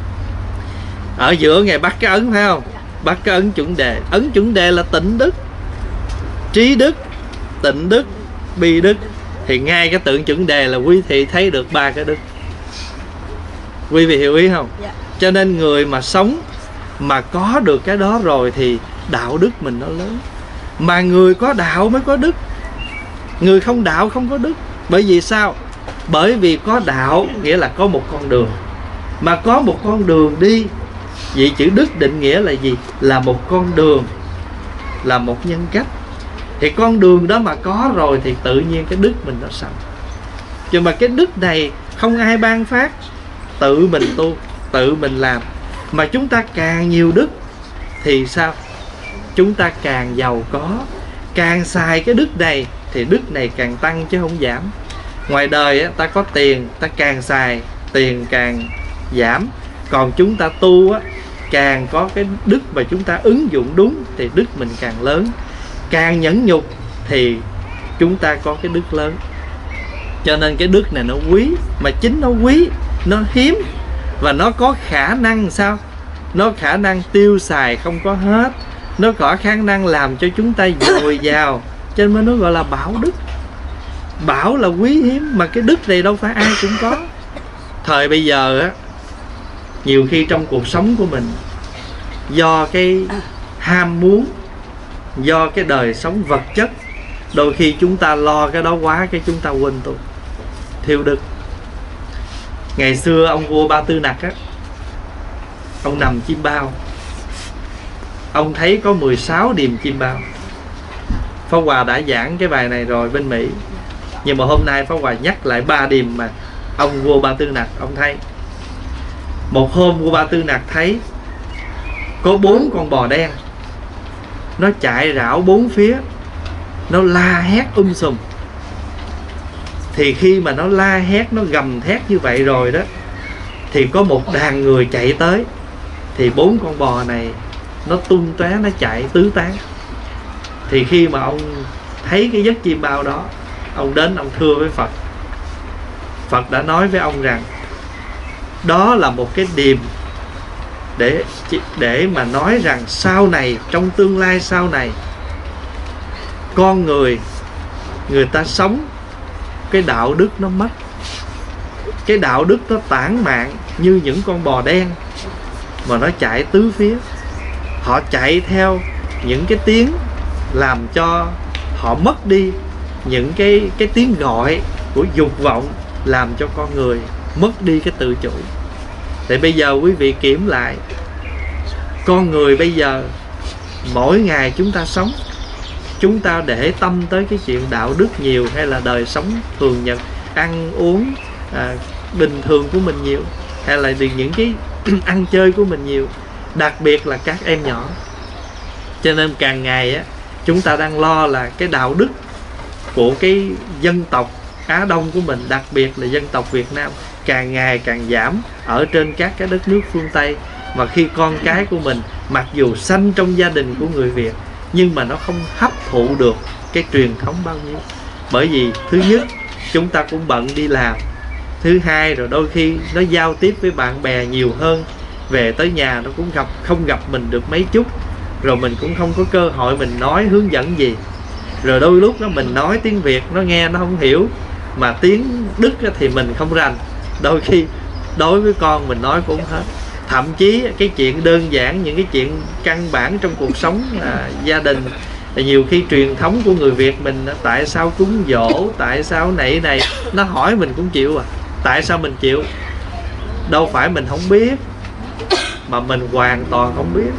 Ở giữa Ngài bắt cái ấn, phải không? Bắt cái ấn Chuẩn Đề. Ấn Chuẩn Đề là tịnh đức, trí đức, tịnh đức, bi đức. Thì ngay cái tượng Chuẩn Đề là quý vị thấy được ba cái đức. Quý vị hiểu ý không? Cho nên người mà sống mà có được cái đó rồi thì đạo đức mình nó lớn. Mà người có đạo mới có đức, người không đạo không có đức. Bởi vì sao? Bởi vì có đạo nghĩa là có một con đường. Mà có một con đường đi. Vậy chữ đức định nghĩa là gì? Là một con đường, là một nhân cách. Thì con đường đó mà có rồi thì tự nhiên cái đức mình nó sẵn. Nhưng mà cái đức này không ai ban phát, tự mình tu, tự mình làm. Mà chúng ta càng nhiều đức thì sao? Chúng ta càng giàu có. Càng xài cái đức này thì đức này càng tăng chứ không giảm. Ngoài đời á, ta có tiền, ta càng xài tiền càng giảm. Còn chúng ta tu á, càng có cái đức mà chúng ta ứng dụng đúng thì đức mình càng lớn. Càng nhẫn nhục thì chúng ta có cái đức lớn. Cho nên cái đức này nó quý. Mà chính nó quý, nó hiếm. Và nó có khả năng sao? Nó khả năng tiêu xài không có hết. Nó có khả năng làm cho chúng ta dồi dào. Cho nên nó gọi là bảo đức. Bảo là quý hiếm. Mà cái đức này đâu phải ai cũng có. Thời bây giờ á, nhiều khi trong cuộc sống của mình, do cái ham muốn, do cái đời sống vật chất, đôi khi chúng ta lo cái đó quá, cái chúng ta quên tu, thiếu đức. Ngày xưa ông vua Ba Tư Nặc á, ông nằm chim bao, ông thấy có 16 điềm chim bao. Pháp Hòa đã giảng cái bài này rồi bên Mỹ, nhưng mà hôm nay Pháp Hòa nhắc lại 3 điềm mà ông vua Ba Tư Nặc ông thấy. Một hôm vua Ba Tư Nặc thấy có 4 con bò đen, nó chạy rảo 4 phía, nó la hét sùm. Thì khi mà nó la hét, nó gầm thét như vậy rồi đó, thì có một đàn người chạy tới. Thì 4 con bò này nó tung tóe, nó chạy tứ tán. Thì khi mà ông thấy cái giấc chim bao đó, ông đến ông thưa với Phật. Phật đã nói với ông rằng đó là một cái điềm để mà nói rằng sau này, trong tương lai sau này, con người ta sống, cái đạo đức nó mất, cái đạo đức nó tản mạn như những con bò đen mà nó chạy tứ phía. Họ chạy theo những cái tiếng làm cho họ mất đi những cái tiếng gọi của dục vọng, làm cho con người mất đi cái tự chủ. Thì bây giờ quý vị kiểm lại, con người bây giờ mỗi ngày chúng ta sống, chúng ta để tâm tới cái chuyện đạo đức nhiều hay là đời sống thường nhật, ăn uống bình thường của mình nhiều, hay là những cái ăn chơi của mình nhiều, đặc biệt là các em nhỏ. Cho nên càng ngày á, chúng ta đang lo là cái đạo đức của cái dân tộc Á Đông của mình, đặc biệt là dân tộc Việt Nam, càng ngày càng giảm ở trên các cái đất nước phương Tây. Và khi con cái của mình mặc dù sanh trong gia đình của người Việt, nhưng mà nó không hấp thụ được cái truyền thống bao nhiêu. Bởi vì thứ nhất, chúng ta cũng bận đi làm. Thứ hai, rồi đôi khi nó giao tiếp với bạn bè nhiều hơn, về tới nhà nó cũng không gặp mình được mấy chút, rồi mình cũng không có cơ hội mình nói hướng dẫn gì. Rồi đôi lúc đó mình nói tiếng Việt nó nghe nó không hiểu, mà tiếng Đức thì mình không rành. Đôi khi đối với con mình nói cũng hết. Thậm chí cái chuyện đơn giản, những cái chuyện căn bản trong cuộc sống gia đình, nhiều khi truyền thống của người Việt mình, tại sao cúng giỗ, tại sao này nó hỏi mình cũng chịu à. Tại sao mình chịu? Đâu phải mình không biết, mà mình hoàn toàn không biết.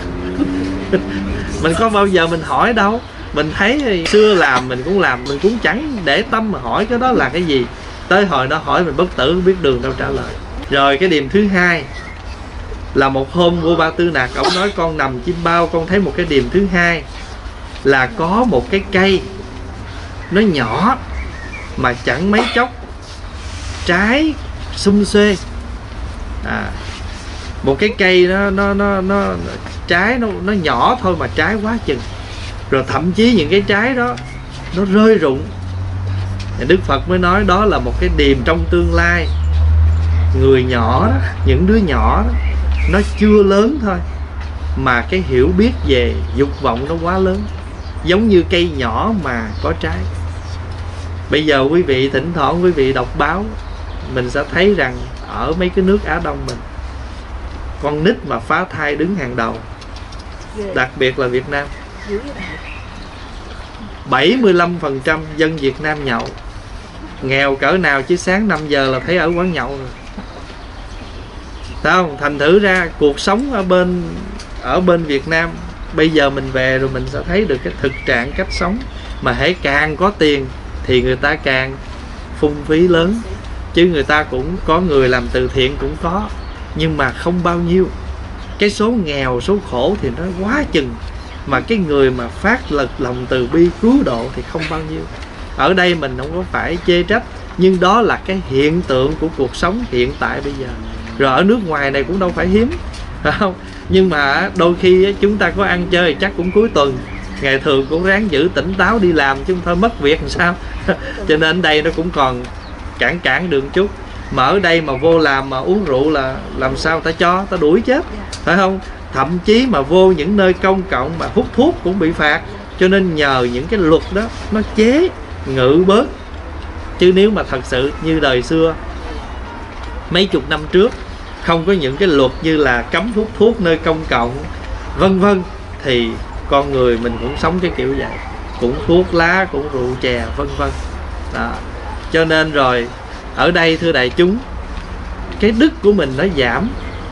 Mình có bao giờ mình hỏi đâu. Mình thấy xưa làm mình cũng làm, mình cũng chẳng để tâm mà hỏi cái đó là cái gì. Tới hồi nó hỏi mình bất tử, không biết đường đâu trả lời. Rồi cái điểm thứ hai là một hôm vua Ba Tư Nặc ông nói con nằm chim bao, con thấy một cái điểm thứ hai là có một cái cây nó nhỏ mà chẳng mấy chốc trái sum xuê. Một cái cây nó trái nó nhỏ thôi mà trái quá chừng. Rồi thậm chí những cái trái đó nó rơi rụng. Đức Phật mới nói đó là một cái điềm trong tương lai. Người nhỏ đó, những đứa nhỏ đó, nó chưa lớn thôi, mà cái hiểu biết về dục vọng nó quá lớn. Giống như cây nhỏ mà có trái. Bây giờ quý vị thỉnh thoảng quý vị đọc báo, mình sẽ thấy rằng ở mấy cái nước Á Đông mình, con nít mà phá thai đứng hàng đầu, đặc biệt là Việt Nam. 75% dân Việt Nam nhậu. Nghèo cỡ nào chứ sáng 5 giờ là thấy ở quán nhậu rồi. Thấy không? Thành thử ra cuộc sống ở bên Việt Nam, bây giờ mình về rồi mình sẽ thấy được cái thực trạng cách sống. Mà hễ càng có tiền thì người ta càng phung phí lớn. Chứ người ta cũng có người làm từ thiện cũng có, nhưng mà không bao nhiêu. Cái số nghèo, số khổ thì nó quá chừng, mà cái người mà phát lực lòng từ bi cứu độ thì không bao nhiêu. Ở đây mình không có phải chê trách, nhưng đó là cái hiện tượng của cuộc sống hiện tại bây giờ. Rồi ở nước ngoài này cũng đâu phải hiếm, phải không? Nhưng mà đôi khi chúng ta có ăn chơi chắc cũng cuối tuần, ngày thường cũng ráng giữ tỉnh táo đi làm, chứ không thôi mất việc làm sao. Cho nên ở đây nó cũng còn cản được chút. Mà ở đây mà vô làm mà uống rượu là làm sao ta cho, ta đuổi chết, phải không? Thậm chí mà vô những nơi công cộng mà hút thuốc cũng bị phạt. Cho nên nhờ những cái luật đó nó chế ngự bớt. Chứ nếu mà thật sự như đời xưa mấy chục năm trước không có những cái luật như là cấm hút thuốc nơi công cộng vân vân, thì con người mình cũng sống cái kiểu vậy, cũng thuốc lá, cũng rượu chè vân vân. Cho nên rồi ở đây thưa đại chúng, cái đức của mình nó giảm.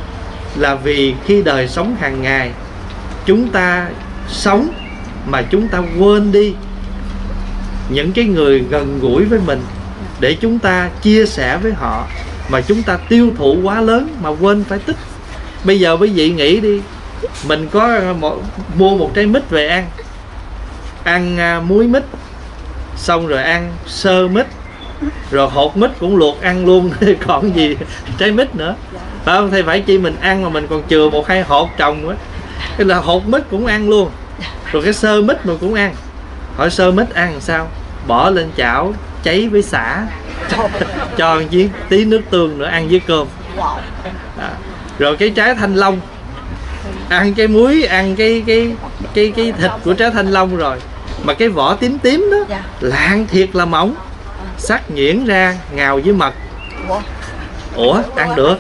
là vì khi đời sống hàng ngày chúng ta sống mà chúng ta quên đi những cái người gần gũi với mình để chúng ta chia sẻ với họ, mà chúng ta tiêu thụ quá lớn mà quên phải tích. Bây giờ quý vị nghĩ đi, mình có mua một trái mít về ăn muối mít, xong rồi ăn sơ mít, rồi hột mít cũng luộc ăn luôn còn gì trái mít nữa, phải không? Thì phải chi mình ăn mà mình còn chừa một hai hột trồng á, cái là hột mít cũng ăn luôn, rồi cái sơ mít mình cũng ăn. Hỏi sơ mít ăn làm sao? Bỏ lên chảo cháy với sả cho tí nước tương nữa ăn với cơm. Rồi cái trái thanh long, ăn cái muối, ăn cái thịt của trái thanh long rồi mà cái vỏ tím tím đó là ăn thiệt là mỏng, sắc nhuyễn ra ngào với mật. Ủa ăn được?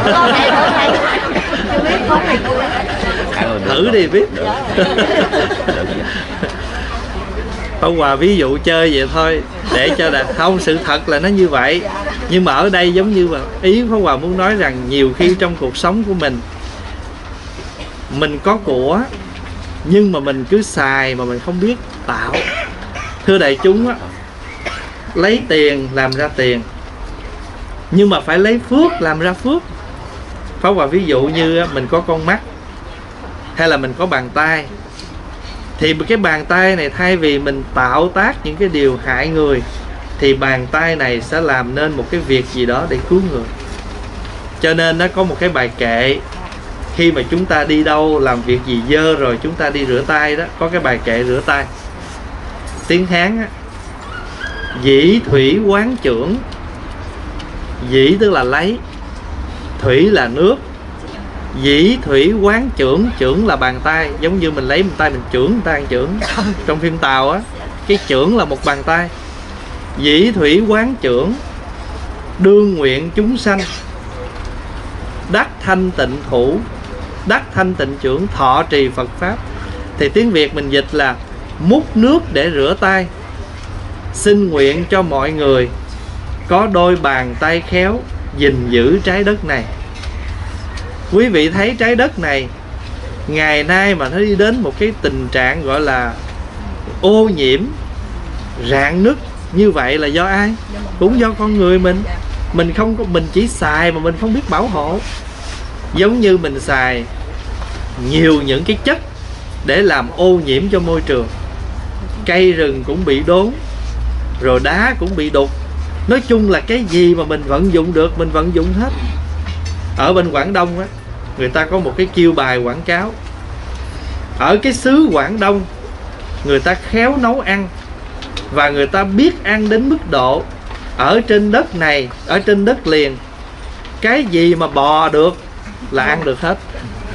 Thử đi biết. Pháp Hòa ví dụ chơi vậy thôi để cho là không, sự thật là nó như vậy. Nhưng mà ở đây giống như mà ý Pháp Hòa muốn nói rằng nhiều khi trong cuộc sống của mình có của nhưng mà mình cứ xài mà mình không biết tạo. Thưa đại chúng á, lấy tiền làm ra tiền nhưng mà phải lấy phước làm ra phước. Pháp Hòa ví dụ như mình có con mắt hay là mình có bàn tay, thì cái bàn tay này thay vì mình tạo tác những cái điều hại người thì bàn tay này sẽ làm nên một cái việc gì đó để cứu người. Cho nên nó có một cái bài kệ, khi mà chúng ta đi đâu làm việc gì dơ rồi chúng ta đi rửa tay đó, có cái bài kệ rửa tay. Tiếng Hán á: dĩ thủy quán chưởng. Dĩ tức là lấy, thủy là nước. Dĩ thủy quán chưởng, chưởng là bàn tay, giống như mình lấy bàn tay mình chưởng, người ta ăn chưởng. Trong phim Tàu á, cái chưởng là một bàn tay. Dĩ thủy quán chưởng, đương nguyện chúng sanh, đắc thanh tịnh thủ, đắc thanh tịnh chưởng, thọ trì Phật Pháp. Thì tiếng Việt mình dịch là múc nước để rửa tay, xin nguyện cho mọi người có đôi bàn tay khéo gìn giữ trái đất này. Quý vị thấy trái đất này ngày nay mà nó đi đến một cái tình trạng gọi là ô nhiễm, rạn nứt như vậy là do ai? Cũng do con người mình. Mình chỉ xài mà mình không biết bảo hộ. Giống như mình xài nhiều những cái chất để làm ô nhiễm cho môi trường. Cây rừng cũng bị đốn, rồi đá cũng bị đục. Nói chung là cái gì mà mình vận dụng được mình vận dụng hết. Ở bên Quảng Đông á, người ta có một cái chiêu bài quảng cáo. Ở cái xứ Quảng Đông, người ta khéo nấu ăn và người ta biết ăn đến mức độ ở trên đất này, ở trên đất liền, cái gì mà bò được là ăn được hết.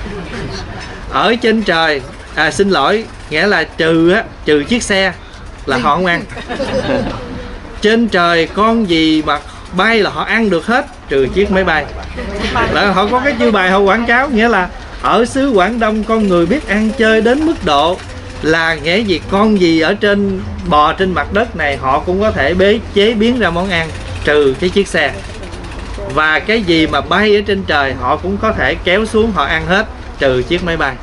Ở trên trời, xin lỗi, nghĩa là trừ chiếc xe là họ không ăn. Trên trời con gì mà bay là họ ăn được hết, trừ chiếc máy bay. Là họ có cái chiêu bài họ quảng cáo, nghĩa là ở xứ Quảng Đông con người biết ăn chơi đến mức độ là nghĩa gì con gì ở trên bò trên mặt đất này họ cũng có thể chế biến ra món ăn, trừ cái chiếc xe. Và cái gì mà bay ở trên trời họ cũng có thể kéo xuống họ ăn hết, trừ chiếc máy bay.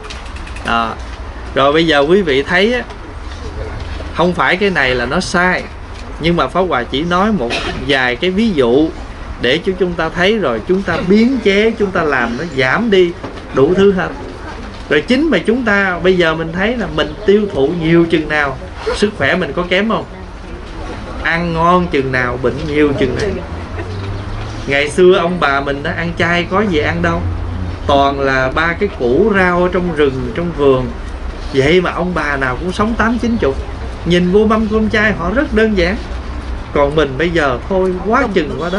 Rồi bây giờ quý vị thấy á, không phải cái này là nó sai, nhưng mà Pháp Hòa chỉ nói một vài cái ví dụ để cho chúng ta thấy, rồi chúng ta biến chế, chúng ta làm nó giảm đi đủ thứ hết. Rồi chính mà chúng ta bây giờ mình thấy là mình tiêu thụ nhiều chừng nào sức khỏe mình có kém không? Ăn ngon chừng nào bệnh nhiều chừng này. Ngày xưa ông bà mình đã ăn chay có gì ăn đâu, toàn là 3 cái củ rau ở trong rừng, trong vườn. Vậy mà ông bà nào cũng sống 80-90. Nhìn vô mâm cơm chay họ rất đơn giản. Còn mình bây giờ thôi quá chừng quá đất.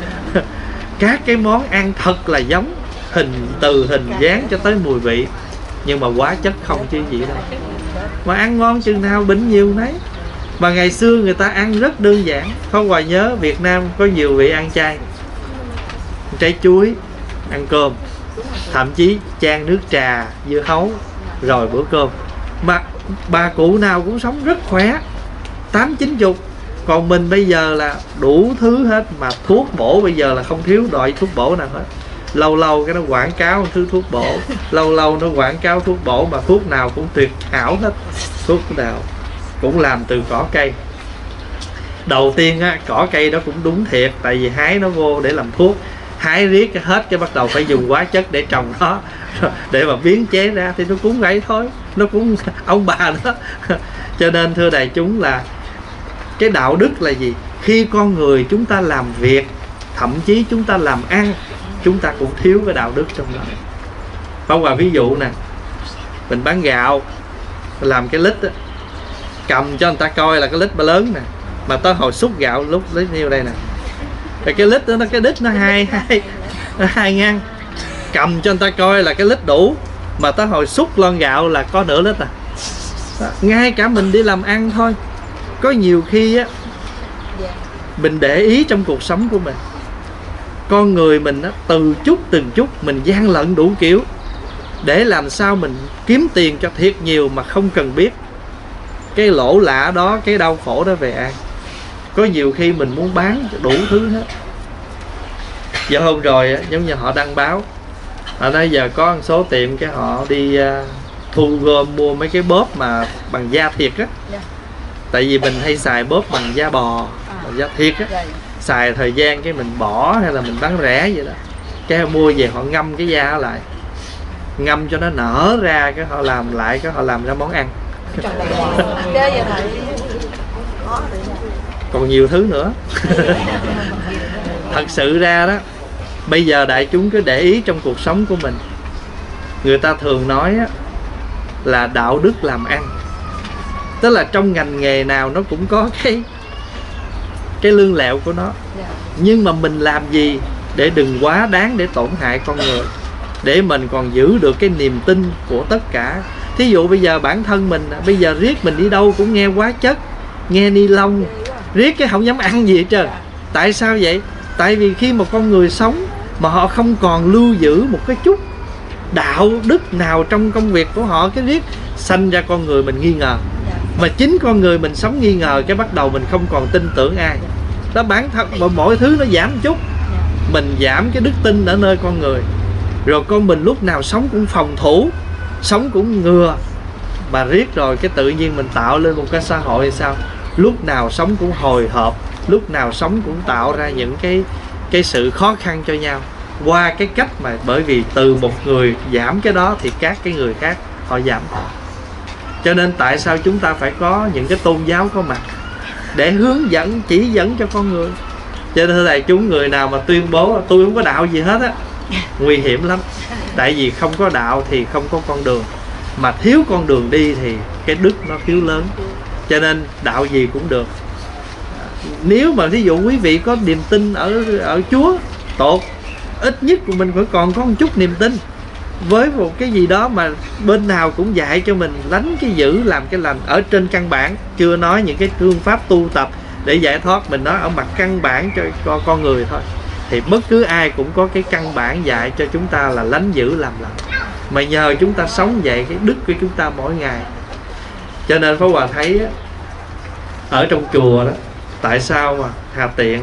Các cái món ăn thật là giống, từ hình dáng cho tới mùi vị, nhưng mà hóa chất không chứ gì đâu. Mà ăn ngon chừng nào bệnh nhiều nấy. Mà ngày xưa người ta ăn rất đơn giản. Pháp Hòa nhớ Việt Nam có nhiều vị ăn chay, trái chuối, ăn cơm, thậm chí chan nước trà, dưa hấu rồi bữa cơm. Mà bà cụ nào cũng sống rất khỏe, 80-90. Còn mình bây giờ là đủ thứ hết. Mà thuốc bổ bây giờ là không thiếu loại thuốc bổ nào hết. Lâu lâu cái nó quảng cáo một thứ thuốc bổ, lâu lâu nó quảng cáo thuốc bổ mà thuốc nào cũng tuyệt hảo hết. Thuốc nào cũng làm từ cỏ cây. Đầu tiên á, cỏ cây đó cũng đúng thiệt, tại vì hái nó vô để làm thuốc, hái riết cái hết cái bắt đầu phải dùng hóa chất để trồng nó, để mà biến chế ra thì nó cũng vậy thôi, nó cũng ông bà đó. Cho nên thưa đại chúng là cái đạo đức là gì? Khi con người chúng ta làm việc, thậm chí chúng ta làm ăn, chúng ta cũng thiếu cái đạo đức trong đó. Phong Hòa ví dụ nè, mình bán gạo, làm cái lít á, cầm cho người ta coi là cái lít ba lớn nè, mà tới hồi xúc gạo lúc lấy nhiêu đây nè, rồi cái lít đó, cái đít nó hai ngăn, cầm cho người ta coi là cái lít đủ, mà tới hồi xúc lon gạo là có nửa lít à. Đó, ngay cả mình đi làm ăn thôi, có nhiều khi á mình để ý trong cuộc sống của mình, con người mình á, từng chút mình gian lận đủ kiểu để làm sao mình kiếm tiền cho thiệt nhiều mà không cần biết cái lỗ lã đó, cái đau khổ đó về ai. Có nhiều khi mình muốn bán đủ thứ hết. Giờ hôm rồi á, giống như họ đăng báo, họ nói giờ có một số tiệm cái họ đi thu gom mua mấy cái bóp mà bằng da thiệt á. Tại vì mình hay xài bóp bằng da bò, bằng da thiệt á, xài thời gian cái mình bỏ hay là mình bán rẻ vậy đó, cái mua về họ ngâm cái da lại, ngâm cho nó nở ra, cái họ làm lại, cái họ làm ra món ăn. Còn nhiều thứ nữa. Thật sự ra đó, bây giờ đại chúng cứ để ý trong cuộc sống của mình, người ta thường nói á, là đạo đức làm ăn. Tức là trong ngành nghề nào nó cũng có cái lương lẹo của nó. Nhưng mà mình làm gì để đừng quá đáng để tổn hại con người, để mình còn giữ được cái niềm tin của tất cả. Thí dụ bây giờ bản thân mình, bây giờ riết mình đi đâu cũng nghe hóa chất, nghe ni lông, riết cái không dám ăn gì hết trơn. Tại sao vậy? Tại vì khi mà con người sống mà họ không còn lưu giữ một cái chút đạo đức nào trong công việc của họ, cái riết sanh ra con người mình nghi ngờ. Mà chính con người mình sống nghi ngờ, cái bắt đầu mình không còn tin tưởng ai. Đó, bản thân mọi thứ nó giảm một chút, mình giảm cái đức tin ở nơi con người. Rồi con mình lúc nào sống cũng phòng thủ, sống cũng ngừa, mà riết rồi cái tự nhiên mình tạo lên một cái xã hội hay sao, lúc nào sống cũng hồi hộp, lúc nào sống cũng tạo ra những cái sự khó khăn cho nhau, qua cái cách mà bởi vì từ một người giảm cái đó thì các cái người khác họ giảm. Cho nên tại sao chúng ta phải có những cái tôn giáo có mặt để hướng dẫn, chỉ dẫn cho con người. Cho nên đại chúng, người nào mà tuyên bố tôi không có đạo gì hết á, nguy hiểm lắm. Tại vì không có đạo thì không có con đường, mà thiếu con đường đi thì cái đức nó thiếu lớn. Cho nên đạo gì cũng được. Nếu mà ví dụ quý vị có niềm tin ở Chúa, tốt, ít nhất của mình phải còn có một chút niềm tin với một cái gì đó mà bên nào cũng dạy cho mình lánh cái dữ, làm cái lành ở trên căn bản. Chưa nói những cái phương pháp tu tập để giải thoát, mình nói ở mặt căn bản cho con người thôi. Thì bất cứ ai cũng có cái căn bản dạy cho chúng ta là lánh dữ làm lành, mà nhờ chúng ta sống vậy cái đức của chúng ta mỗi ngày. Cho nên Pháp Hòa thấy ở trong chùa đó, tại sao mà Hà Tiện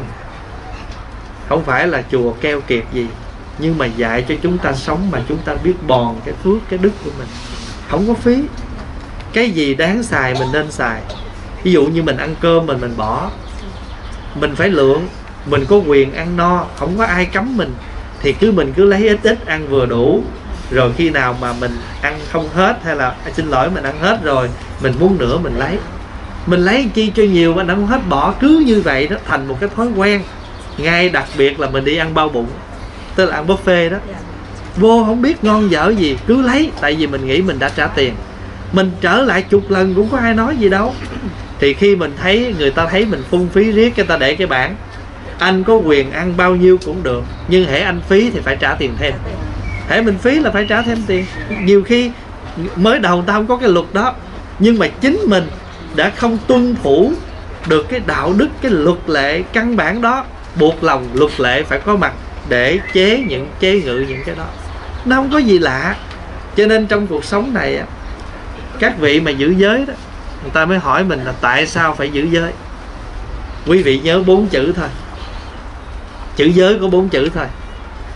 không phải là chùa keo kiệt gì, nhưng mà dạy cho chúng ta sống mà chúng ta biết bòn cái phước, cái đức của mình, không có phí. Cái gì đáng xài mình nên xài. Ví dụ như mình ăn cơm mình bỏ, mình phải lượng, mình có quyền ăn no, không có ai cấm mình, thì mình cứ lấy ít ít ăn vừa đủ. Rồi khi nào mà mình ăn không hết, hay là xin lỗi mình ăn hết rồi, mình muốn nữa mình lấy chi cho nhiều mà nó không hết bỏ. Cứ như vậy đó thành một cái thói quen. Ngay đặc biệt là mình đi ăn bao bụng, tức là ăn buffet đó, vô không biết ngon dở gì cứ lấy, tại vì mình nghĩ mình đã trả tiền. Mình trở lại chục lần cũng có ai nói gì đâu. Thì khi mình thấy người ta thấy mình phung phí riết, người ta để cái bảng anh có quyền ăn bao nhiêu cũng được, nhưng hễ anh phí thì phải trả tiền thêm. Hễ mình phí là phải trả thêm tiền. Nhiều khi mới đầu người ta không có cái luật đó, nhưng mà chính mình đã không tuân thủ được cái đạo đức, cái luật lệ căn bản đó, buộc lòng luật lệ phải có mặt để chế ngự những cái đó. Nó không có gì lạ. Cho nên trong cuộc sống này, các vị mà giữ giới đó, người ta mới hỏi mình là tại sao phải giữ giới. Quý vị nhớ 4 chữ thôi. Chữ giới có 4 chữ thôi.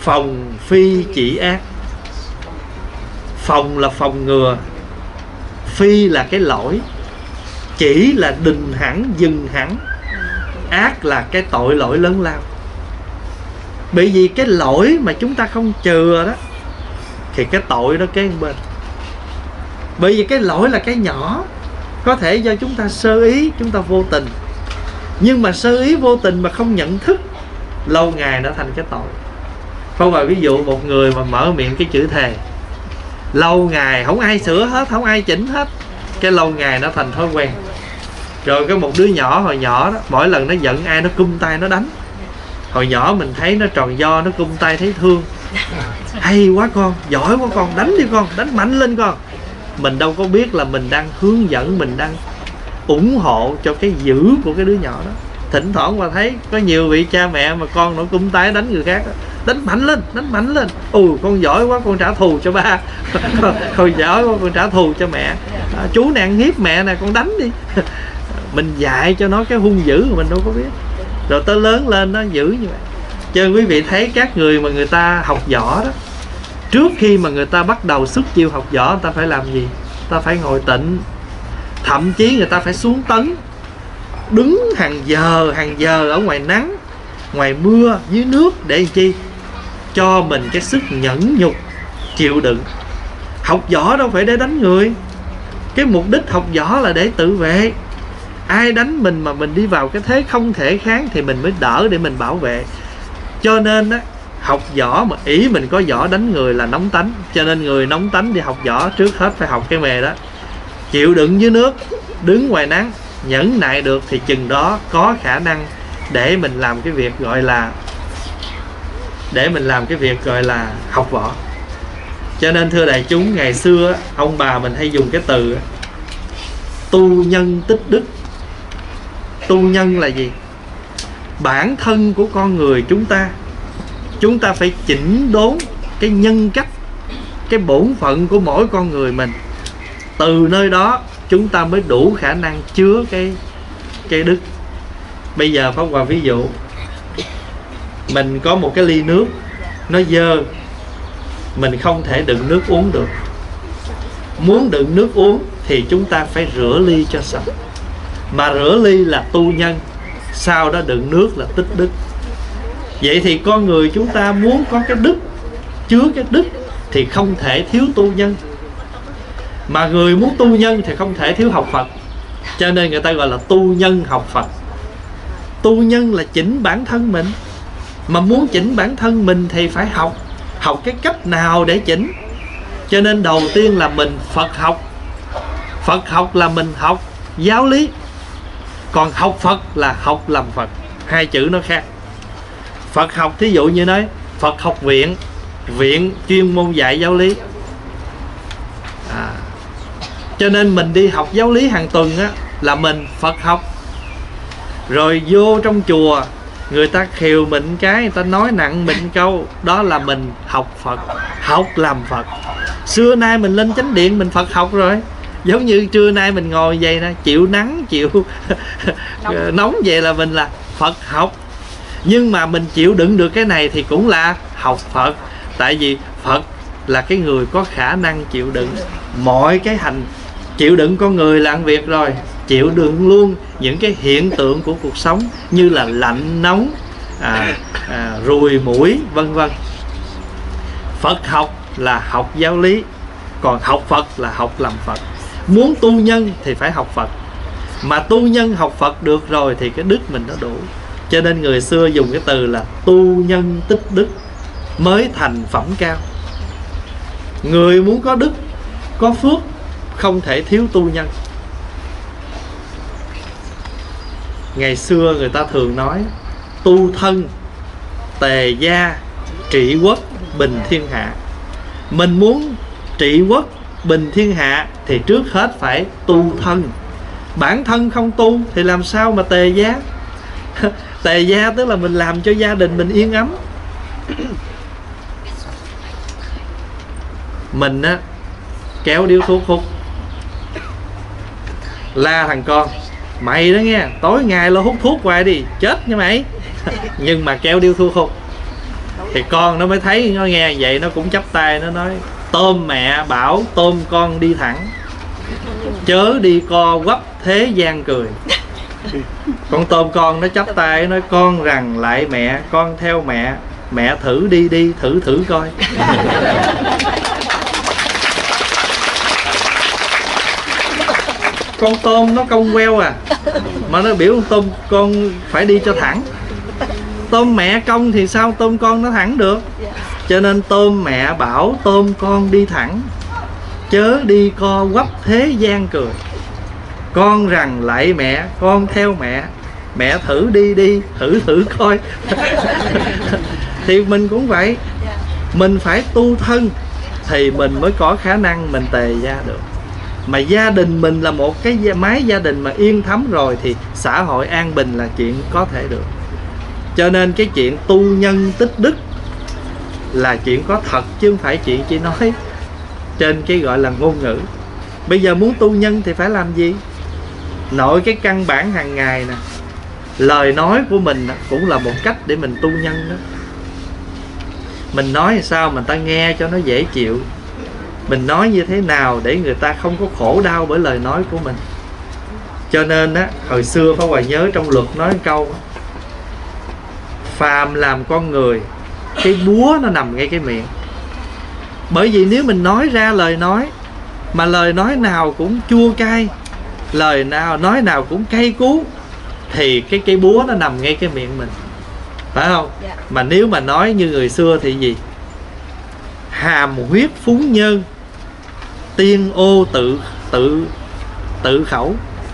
Phòng phi chỉ ác. Phòng là phòng ngừa, phi là cái lỗi, chỉ là đình hẳn, dừng hẳn, ác là cái tội lỗi lớn lao. Bởi vì cái lỗi mà chúng ta không chừa đó thì cái tội đó kế bên. Bởi vì cái lỗi là cái nhỏ, có thể do chúng ta sơ ý, chúng ta vô tình. Nhưng mà sơ ý vô tình mà không nhận thức, lâu ngày nó thành cái tội. Không phải ví dụ một người mà mở miệng cái chữ thề, lâu ngày không ai sửa hết, không ai chỉnh hết, cái lâu ngày nó thành thói quen. Rồi cái một đứa nhỏ hồi nhỏ đó, mỗi lần nó giận ai nó cung tay nó đánh. Hồi nhỏ mình thấy nó tròn do, nó cung tay thấy thương, hay quá con, giỏi quá con, đánh đi con, đánh mạnh lên con. Mình đâu có biết là mình đang hướng dẫn, mình đang ủng hộ cho cái dữ của cái đứa nhỏ đó. Thỉnh thoảng mà thấy có nhiều vị cha mẹ mà con nó cung tay đánh người khác đó, đánh mạnh lên, đánh mạnh lên. Con giỏi quá, con trả thù cho ba. Con giỏi quá, con trả thù cho mẹ. Chú này ăn hiếp mẹ nè, con đánh đi. Mình dạy cho nó cái hung dữ mà mình đâu có biết. Rồi tới lớn lên nó dữ như vậy. Cho nên quý vị thấy các người mà người ta học võ đó, trước khi mà người ta bắt đầu xuất chiêu học võ, người ta phải làm gì? Ta phải ngồi tịnh. Thậm chí người ta phải xuống tấn, đứng hàng giờ ở ngoài nắng, ngoài mưa, dưới nước, để làm chi? Cho mình cái sức nhẫn nhục, chịu đựng. Học võ đâu phải để đánh người. Cái mục đích học võ là để tự vệ. Ai đánh mình mà mình đi vào cái thế không thể kháng thì mình mới đỡ để mình bảo vệ. Cho nên á, học võ mà ý mình có võ đánh người là nóng tánh. Cho nên người nóng tánh đi học võ trước hết phải học cái nghề đó. Chịu đựng dưới nước, đứng ngoài nắng, nhẫn nại được thì chừng đó có khả năng để mình làm cái việc gọi là học võ. Cho nên thưa đại chúng, ngày xưa ông bà mình hay dùng cái từ tu nhân tích đức. Tu nhân là gì? Bản thân của con người chúng ta phải chỉnh đốn cái nhân cách, cái bổn phận của mỗi con người mình. Từ nơi đó chúng ta mới đủ khả năng chứa cái đức. Bây giờ Pháp Hòa ví dụ, mình có một cái ly nước nó dơ, mình không thể đựng nước uống được. Muốn đựng nước uống thì chúng ta phải rửa ly cho sạch. Mà rửa ly là tu nhân, sau đó đựng nước là tích đức. Vậy thì con người chúng ta muốn có cái đức, chứa cái đức thì không thể thiếu tu nhân. Mà người muốn tu nhân thì không thể thiếu học Phật. Cho nên người ta gọi là tu nhân học Phật. Tu nhân là chỉnh bản thân mình. Mà muốn chỉnh bản thân mình thì phải học. Học cái cách nào để chỉnh. Cho nên đầu tiên là mình Phật học. Phật học là mình học giáo lý. Còn học Phật là học làm Phật. Hai chữ nó khác. Phật học thí dụ như nói Phật học viện, viện chuyên môn dạy giáo lý. Cho nên mình đi học giáo lý hàng tuần á, là mình Phật học. Rồi vô trong chùa, người ta khều mình cái, người ta nói nặng mình câu, đó là mình học Phật, học làm Phật. Xưa nay mình lên chánh điện mình Phật học rồi. Giống như trưa nay mình ngồi vậy nè, chịu nắng, chịu nóng vậy là mình là Phật học. Nhưng mà mình chịu đựng được cái này thì cũng là học Phật. Tại vì Phật là cái người có khả năng chịu đựng mọi cái hành. Chịu đựng con người là ăn việc rồi, chịu đựng luôn những cái hiện tượng của cuộc sống như là lạnh, nóng, ruồi, muỗi, vân vân. Phật học là học giáo lý, còn học Phật là học làm Phật. Muốn tu nhân thì phải học Phật. Mà tu nhân học Phật được rồi thì cái đức mình nó đủ. Cho nên người xưa dùng cái từ là tu nhân tích đức mới thành phẩm cao. Người muốn có đức, có phước, không thể thiếu tu nhân. Ngày xưa người ta thường nói tu thân, tề gia, trị quốc, bình thiên hạ. Mình muốn trị quốc, bình thiên hạ thì trước hết phải tu thân. Bản thân không tu thì làm sao mà tề gia? Tề gia tức là mình làm cho gia đình mình yên ấm. Mình á, kéo điếu thuốc hút, la thằng con: mày đó nghe, tối ngày lo hút thuốc hoài đi, chết nha mày. Nhưng mà kéo điếu thuốc hút. Thì con nó mới thấy, nó nghe vậy nó cũng chắp tay, nó nói: tôm mẹ bảo tôm con đi thẳng, chớ đi co quắp thế gian cười. Con tôm con nó chắp tay nói: con rằng lại mẹ, con theo mẹ, mẹ thử đi đi, thử thử coi. Con tôm nó cong queo à, mà nó biểu con tôm con phải đi cho thẳng. Tôm mẹ cong thì sao tôm con nó thẳng được. Cho nên tôm mẹ bảo tôm con đi thẳng, chớ đi co quắp thế gian cười. Con rằng lại mẹ, con theo mẹ, mẹ thử đi đi, thử thử coi. Thì mình cũng vậy, mình phải tu thân thì mình mới có khả năng mình tề gia được. Mà gia đình mình là một cái mái gia đình mà yên thấm rồi thì xã hội an bình là chuyện có thể được. Cho nên cái chuyện tu nhân tích đức là chuyện có thật, chứ không phải chuyện chỉ nói trên cái gọi là ngôn ngữ. Bây giờ muốn tu nhân thì phải làm gì? Nội cái căn bản hàng ngày nè, lời nói của mình cũng là một cách để mình tu nhân đó. Mình nói sao mà ta nghe cho nó dễ chịu, mình nói như thế nào để người ta không có khổ đau bởi lời nói của mình. Cho nên á, hồi xưa Pháp Hòa nhớ trong luật nói một câu: phàm làm con người, cái búa nó nằm ngay cái miệng. Bởi vì nếu mình nói ra lời nói mà lời nói nào cũng chua cay, lời nói nào cũng cay cú, thì cái cây búa nó nằm ngay cái miệng mình, phải không? Dạ. Mà nếu mà nói như người xưa thì gì? Hàm huyết phúng nhơn, tiên ô tự khẩu.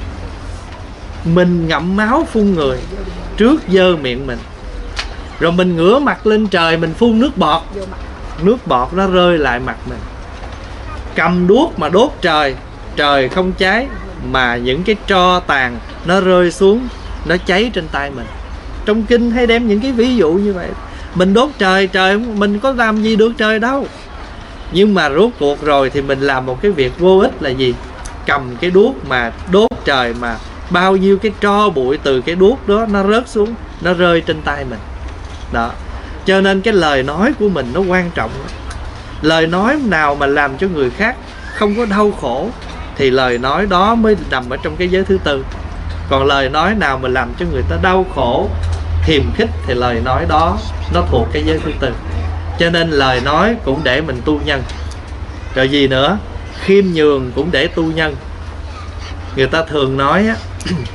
Mình ngậm máu phun người trước dơ miệng mình, rồi mình ngửa mặt lên trời, mình phun nước bọt, nước bọt nó rơi lại mặt mình. Cầm đuốc mà đốt trời, trời không cháy, mà những cái tro tàn nó rơi xuống, nó cháy trên tay mình. Trong kinh hay đem những cái ví dụ như vậy. Mình đốt trời, trời mình có làm gì được trời đâu. Nhưng mà rốt cuộc rồi thì mình làm một cái việc vô ích là gì? Cầm cái đuốc mà đốt trời, mà bao nhiêu cái tro bụi từ cái đuốc đó nó rớt xuống, nó rơi trên tay mình đó. Cho nên cái lời nói của mình nó quan trọng. Lời nói nào mà làm cho người khác không có đau khổ thì lời nói đó mới nằm ở trong cái giới thứ tư. Còn lời nói nào mà làm cho người ta đau khổ, khiềm khích thì lời nói đó nó thuộc cái giới thứ tư. Cho nên lời nói cũng để mình tu nhân. Rồi gì nữa? Khiêm nhường cũng để tu nhân. Người ta thường nói á,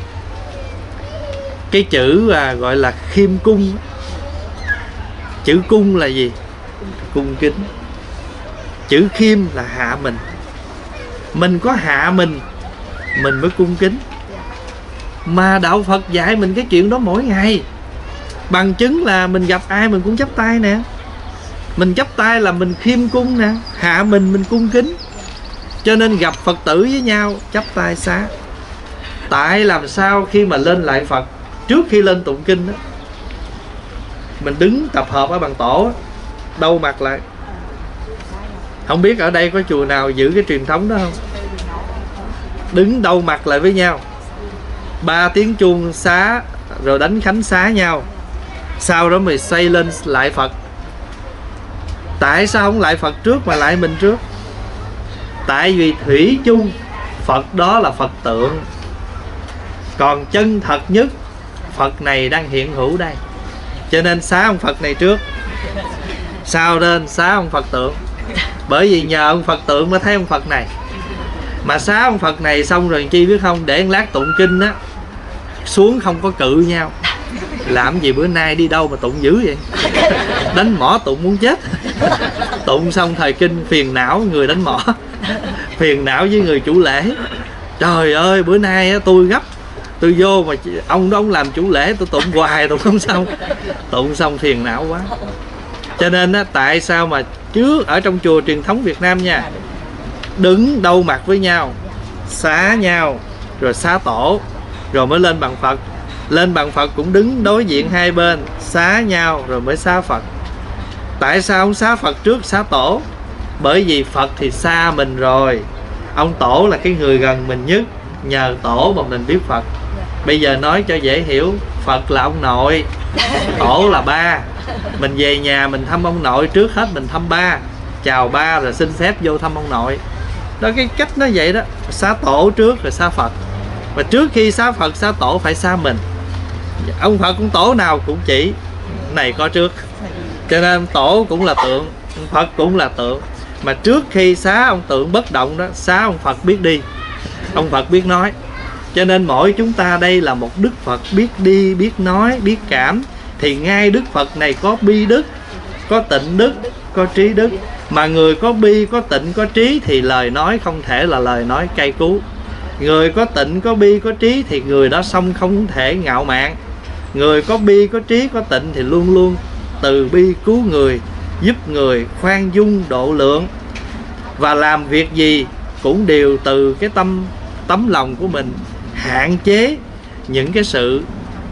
cái chữ gọi là khiêm cung. Chữ cung là gì? Cung kính. Chữ khiêm là hạ mình. Mình có hạ mình mới cung kính. Mà Đạo Phật dạy mình cái chuyện đó mỗi ngày. Bằng chứng là mình gặp ai mình cũng chắp tay nè. Mình chắp tay là mình khiêm cung nè, hạ mình cung kính. Cho nên gặp Phật tử với nhau chắp tay xá. Tại làm sao khi mà lên lại Phật, trước khi lên tụng kinh đó, mình đứng tập hợp ở bằng tổ, đâu mặt lại. Không biết ở đây có chùa nào giữ cái truyền thống đó không? Đứng đâu mặt lại với nhau, 3 tiếng chuông xá, rồi đánh khánh xá nhau, sau đó mình xoay lên lại Phật. Tại sao không lại Phật trước mà lại mình trước? Tại vì thủy chung Phật đó là Phật tượng, còn chân thật nhất Phật này đang hiện hữu đây. Cho nên xá ông Phật này trước, sau lên xá ông Phật tượng. Bởi vì nhờ ông Phật tượng mới thấy ông Phật này. Mà xá ông Phật này xong rồi chi biết không? Để lát tụng kinh á, xuống không có cự nhau. Làm gì bữa nay đi đâu mà tụng dữ vậy? Đánh mỏ tụng muốn chết. Tụng xong thời kinh phiền não người đánh mỏ, phiền não với người chủ lễ. Trời ơi, bữa nay tôi gấp, tôi vô mà ông đó ông làm chủ lễ, tôi tụng hoài tụng không xong. Tụng xong phiền não quá. Cho nên tại sao mà trước ở trong chùa truyền thống Việt Nam nha, đứng đâu mặt với nhau, xá nhau, rồi xá tổ, rồi mới lên bằng Phật. Lên bằng Phật cũng đứng đối diện hai bên, xá nhau rồi mới xá Phật. Tại sao không xá Phật trước xá tổ? Bởi vì Phật thì xa mình rồi, ông tổ là cái người gần mình nhất, nhờ tổ mà mình biết Phật. Bây giờ nói cho dễ hiểu, Phật là ông nội, tổ là ba. Mình về nhà mình thăm ông nội trước hết, mình thăm ba, chào ba rồi xin phép vô thăm ông nội. Đó, cái cách nó vậy đó. Xá tổ trước rồi xá Phật. Và trước khi xá Phật xá tổ phải xá mình. Ông Phật cũng tổ nào cũng chỉ này có trước, cho nên tổ cũng là tượng, Phật cũng là tượng. Mà trước khi xá ông tượng bất động đó, xá ông Phật biết đi, ông Phật biết nói. Cho nên mỗi chúng ta đây là một Đức Phật biết đi, biết nói, biết cảm. Thì ngay Đức Phật này có bi đức, có tịnh đức, có trí đức. Mà người có bi, có tịnh, có trí thì lời nói không thể là lời nói cay cú. Người có tịnh, có bi, có trí thì người đó xong không thể ngạo mạn. Người có bi, có trí, có tịnh thì luôn luôn từ bi cứu người, giúp người, khoan dung, độ lượng. Và làm việc gì cũng đều từ cái tấm lòng của mình, hạn chế những cái sự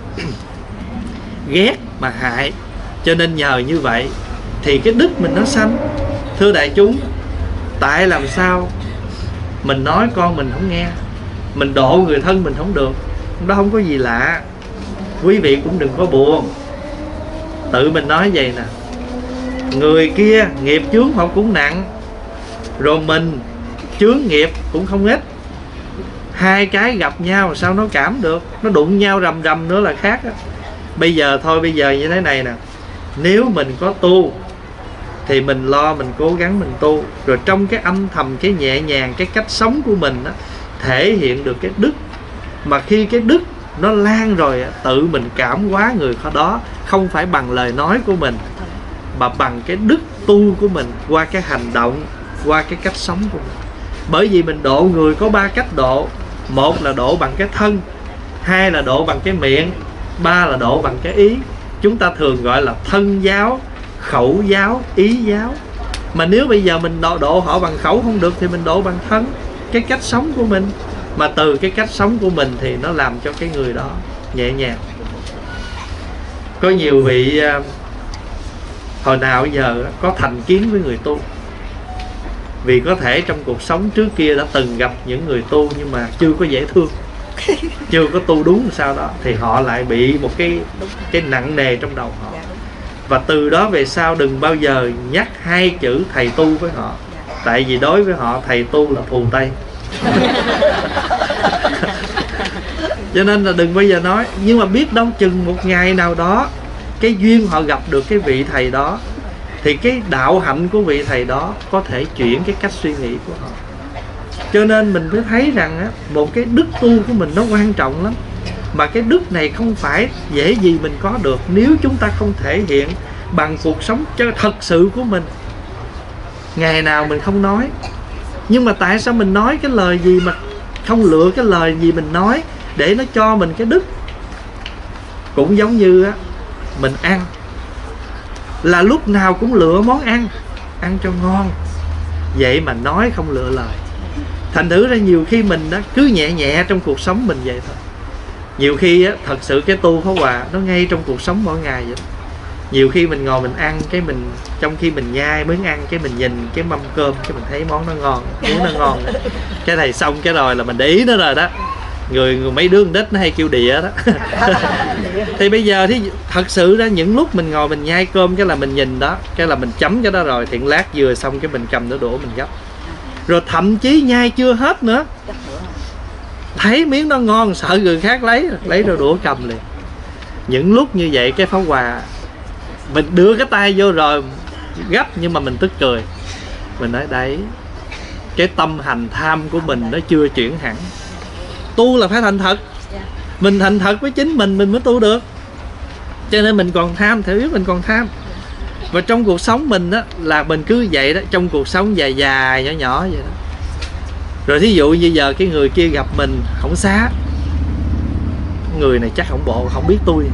ghét mà hại. Cho nên nhờ như vậy thì cái đức mình nó sanh. Thưa đại chúng, tại làm sao mình nói con mình không nghe, mình độ người thân mình không được, đó không có gì lạ. Quý vị cũng đừng có buồn. Tự mình nói vậy nè, người kia nghiệp chướng họ cũng nặng, rồi mình chướng nghiệp cũng không ít. Hai cái gặp nhau sao nó cảm được, nó đụng nhau rầm rầm nữa là khác đó. Bây giờ thôi, bây giờ như thế này nè, nếu mình có tu thì mình lo, mình cố gắng mình tu. Rồi trong cái âm thầm, cái nhẹ nhàng, cái cách sống của mình đó, thể hiện được cái đức. Mà khi cái đức nó lan rồi, tự mình cảm hóa người khó đó. Không phải bằng lời nói của mình, mà bằng cái đức tu của mình, qua cái hành động, qua cái cách sống của mình. Bởi vì mình độ người có ba cách độ. Một là độ bằng cái thân, hai là độ bằng cái miệng, ba là độ bằng cái ý. Chúng ta thường gọi là thân giáo, khẩu giáo, ý giáo. Mà nếu bây giờ mình độ họ bằng khẩu không được thì mình độ bằng thân, cái cách sống của mình. Mà từ cái cách sống của mình thì nó làm cho cái người đó nhẹ nhàng. Có nhiều vị hồi nào giờ có thành kiến với người tu, vì có thể trong cuộc sống trước kia đã từng gặp những người tu nhưng mà chưa có dễ thương, chưa có tu đúng sao đó, thì họ lại bị một cái nặng nề trong đầu họ. Và từ đó về sau đừng bao giờ nhắc hai chữ thầy tu với họ. Tại vì đối với họ thầy tu là thù Tây. Cho nên là đừng bao giờ nói. Nhưng mà biết đâu chừng một ngày nào đó cái duyên họ gặp được cái vị thầy đó, thì cái đạo hạnh của vị thầy đó có thể chuyển cái cách suy nghĩ của họ. Cho nên mình mới thấy rằng á, một cái đức tu của mình nó quan trọng lắm. Mà cái đức này không phải dễ gì mình có được nếu chúng ta không thể hiện bằng cuộc sống cho thật sự của mình. Ngày nào mình không nói, nhưng mà tại sao mình nói cái lời gì mà không lựa cái lời gì mình nói để nó cho mình cái đức? Cũng giống như á, mình ăn là lúc nào cũng lựa món ăn, ăn cho ngon. Vậy mà nói không lựa lời. Thành thử ra nhiều khi mình đó cứ nhẹ nhẹ trong cuộc sống mình vậy thôi. Nhiều khi á, thật sự cái tu Pháp Hòa nó ngay trong cuộc sống mỗi ngày vậy. Nhiều khi mình ngồi mình ăn, cái mình trong khi mình nhai miếng ăn, cái mình nhìn cái mâm cơm, cái mình thấy món nó ngon, miếng nó ngon. Cái thầy xong cái rồi là mình để ý nó rồi đó. Người mấy đứa con nít nó hay kêu đĩa đó. Thì bây giờ thì thật sự ra những lúc mình ngồi mình nhai cơm, cái là mình nhìn đó, cái là mình chấm cái đó rồi, thì lát vừa xong cái mình cầm đũa mình gấp. Rồi thậm chí nhai chưa hết nữa, thấy miếng nó ngon sợ người khác lấy rồi đũa cầm liền. Những lúc như vậy cái Pháp Hòa mình đưa cái tay vô rồi gấp, nhưng mà mình tức cười. Mình nói đấy, cái tâm hành tham của mình nó chưa chuyển hẳn. Tu là phải thành thật. Mình thành thật với chính mình mới tu được. Cho nên mình còn tham, thì biết mình còn tham. Và trong cuộc sống mình đó là mình cứ vậy đó, trong cuộc sống dài dài nhỏ nhỏ vậy đó. Rồi thí dụ như giờ cái người kia gặp mình không xá, người này chắc không bộ không biết tôi.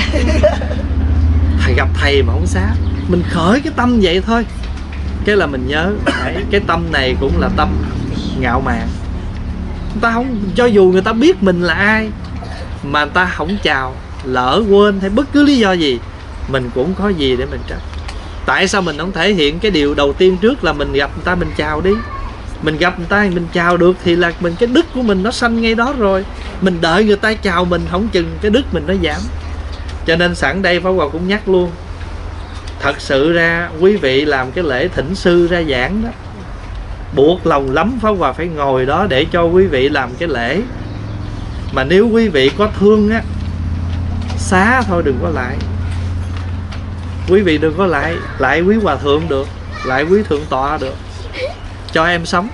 Thầy gặp thầy mà không xá, mình khởi cái tâm vậy thôi. Cái là mình nhớ cái tâm này cũng là tâm ngạo mạn. Người ta không, cho dù người ta biết mình là ai mà người ta không chào, lỡ quên hay bất cứ lý do gì, mình cũng có gì để mình trách. Tại sao mình không thể hiện cái điều đầu tiên trước là mình gặp người ta mình chào đi. Mình gặp người ta mình chào được thì là mình, cái đức của mình nó sanh ngay đó rồi. Mình đợi người ta chào mình, không chừng cái đức mình nó giảm. Cho nên sẵn đây Pháp Hòa cũng nhắc luôn, Thật sự ra quý vị làm cái lễ thỉnh sư ra giảng đó, buộc lòng lắm Pháp Hòa phải ngồi đó để cho quý vị làm cái lễ. Mà nếu quý vị có thương á, xá thôi, đừng có lại. Quý vị đừng có lại quý hòa thượng được, lại quý thượng tọa được, cho em sống.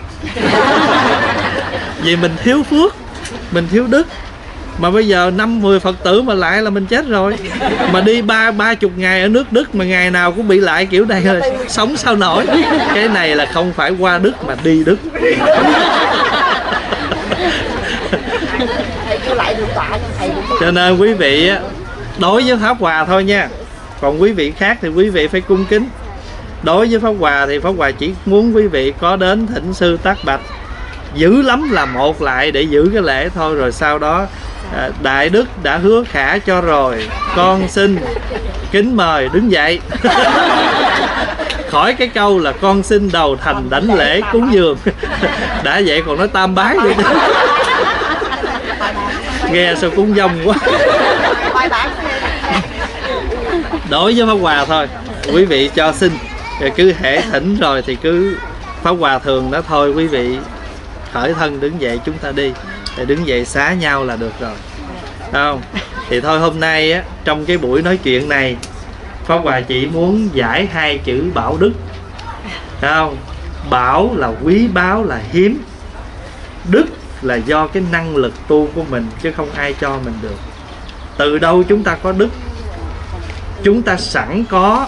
Vì mình thiếu phước, mình thiếu đức. Mà bây giờ 5-10 Phật tử mà lại là mình chết rồi. Mà đi 30 ngày ở nước Đức mà ngày nào cũng bị lại kiểu này là sống sao nổi. Cái này là không phải qua Đức mà đi Đức. Cho nên quý vị đối với Pháp Hòa thôi nha. Còn quý vị khác thì quý vị phải cung kính. Đối với Pháp Hòa thì Pháp Hòa chỉ muốn quý vị có đến thỉnh sư tác bạch, giữ lắm là một lại để giữ cái lễ thôi. Rồi sau đó Đại Đức đã hứa khả cho rồi, con xin kính mời đứng dậy. Khỏi cái câu là con xin đầu thành đảnh lễ cúng dường. Đã vậy còn nói tam bái vậy đó. Nghe sao cũng dông quá. Đối với Pháp Hòa thôi, quý vị cho xin, rồi cứ hễ thỉnh rồi thì cứ Pháp Hòa thường đó thôi, quý vị khởi thân đứng dậy chúng ta đi, để đứng dậy xá nhau là được rồi, không? Thì thôi hôm nay á, trong cái buổi nói chuyện này, Pháp Hòa chỉ muốn giải hai chữ bảo đức, không? Bảo là quý báu, là hiếm. Đức là do cái năng lực tu của mình, chứ không ai cho mình được. Từ đâu chúng ta có đức? Chúng ta sẵn có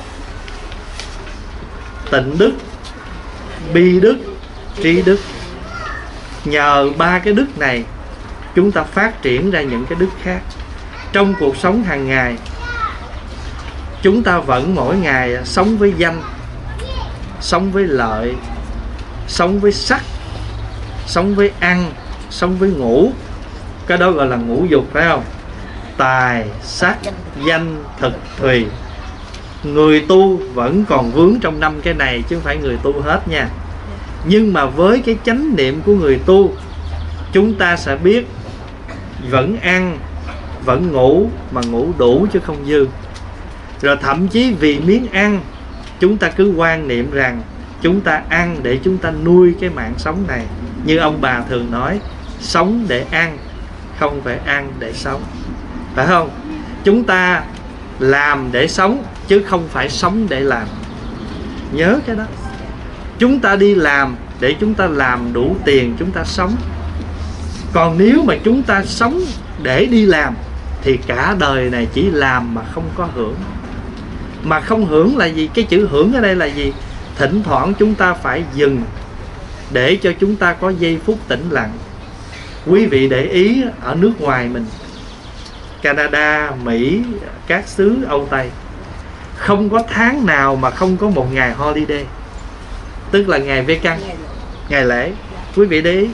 tịnh đức, bi đức, trí đức. Nhờ ba cái đức này chúng ta phát triển ra những cái đức khác. Trong cuộc sống hàng ngày, chúng ta vẫn mỗi ngày sống với danh, sống với lợi, sống với sắc, sống với ăn, sống với ngủ. Cái đó gọi là ngũ dục, phải không? Tài, sắc, danh, thực, thùy. Người tu vẫn còn vướng trong 5 cái này, chứ không phải người tu hết nha. Nhưng mà với cái chánh niệm của người tu, chúng ta sẽ biết vẫn ăn, vẫn ngủ, mà ngủ đủ chứ không dư. Rồi thậm chí vì miếng ăn, chúng ta cứ quan niệm rằng chúng ta ăn để chúng ta nuôi cái mạng sống này. Như ông bà thường nói, sống để ăn, không phải ăn để sống, phải không? Chúng ta làm để sống, chứ không phải sống để làm. Nhớ cái đó. Chúng ta đi làm để chúng ta làm đủ tiền chúng ta sống. Còn nếu mà chúng ta sống để đi làm thì cả đời này chỉ làm mà không có hưởng. Mà không hưởng là gì? Cái chữ hưởng ở đây là gì? Thỉnh thoảng chúng ta phải dừng để cho chúng ta có giây phút tĩnh lặng. Quý vị để ý ở nước ngoài mình, Canada, Mỹ, các xứ Âu Tây, không có tháng nào mà không có một ngày holiday, tức là ngày vacant, ngày lễ. Quý vị để ý,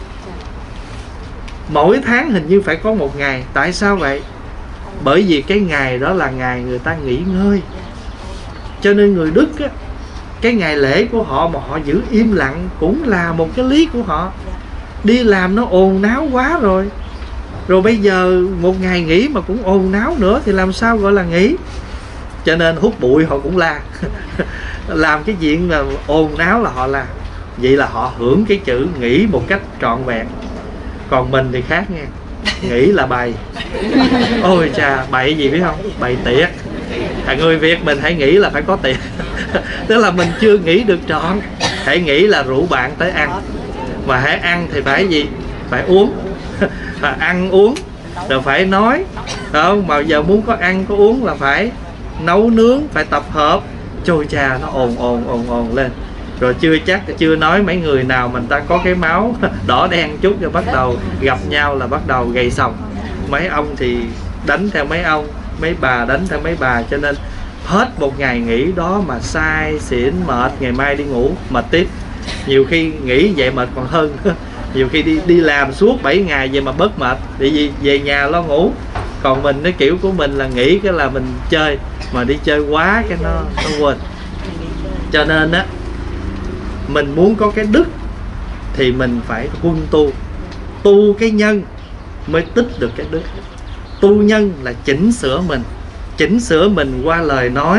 mỗi tháng hình như phải có một ngày. Tại sao vậy? Bởi vì cái ngày đó là ngày người ta nghỉ ngơi. Cho nên người Đức á, cái ngày lễ của họ mà họ giữ im lặng cũng là một cái lý của họ. Đi làm nó ồn náo quá rồi, rồi bây giờ một ngày nghỉ mà cũng ồn náo nữa thì làm sao gọi là nghỉ? Cho nên hút bụi họ cũng la. Làm cái chuyện mà ồn náo là họ làm. Vậy là họ hưởng cái chữ nghỉ một cách trọn vẹn. Còn mình thì khác nha. Nghỉ là bày. Ôi chà, bày gì biết không? Bày tiệc. Người Việt mình hãy nghĩ là phải có tiệc. Tức là mình chưa nghĩ được trọn. Hãy nghĩ là rủ bạn tới ăn. Mà hãy ăn thì phải gì? Phải uống. Ăn uống rồi phải nói, không? Mà giờ muốn có ăn có uống là phải nấu nướng, phải tập hợp. Trôi cha nó ồn lên. Rồi chưa nói mấy người nào mình ta có cái máu đỏ đen chút rồi bắt đầu gặp nhau là bắt đầu gầy sòng. Mấy ông thì đánh theo mấy ông, mấy bà đánh theo mấy bà. Cho nên hết một ngày nghỉ đó mà say xỉn mệt, ngày mai đi ngủ mệt tiếp. Nhiều khi nghỉ vậy mệt còn hơn. Nhiều khi đi làm suốt 7 ngày vậy mà bớt mệt. Tại vì về nhà lo ngủ. Còn mình cái kiểu của mình là nghỉ cái là mình chơi, mà đi chơi quá cái nó quên. Cho nên á, mình muốn có cái đức thì mình phải huân tu. Tu cái nhân mới tích được cái đức. Tu nhân là chỉnh sửa mình. Chỉnh sửa mình qua lời nói,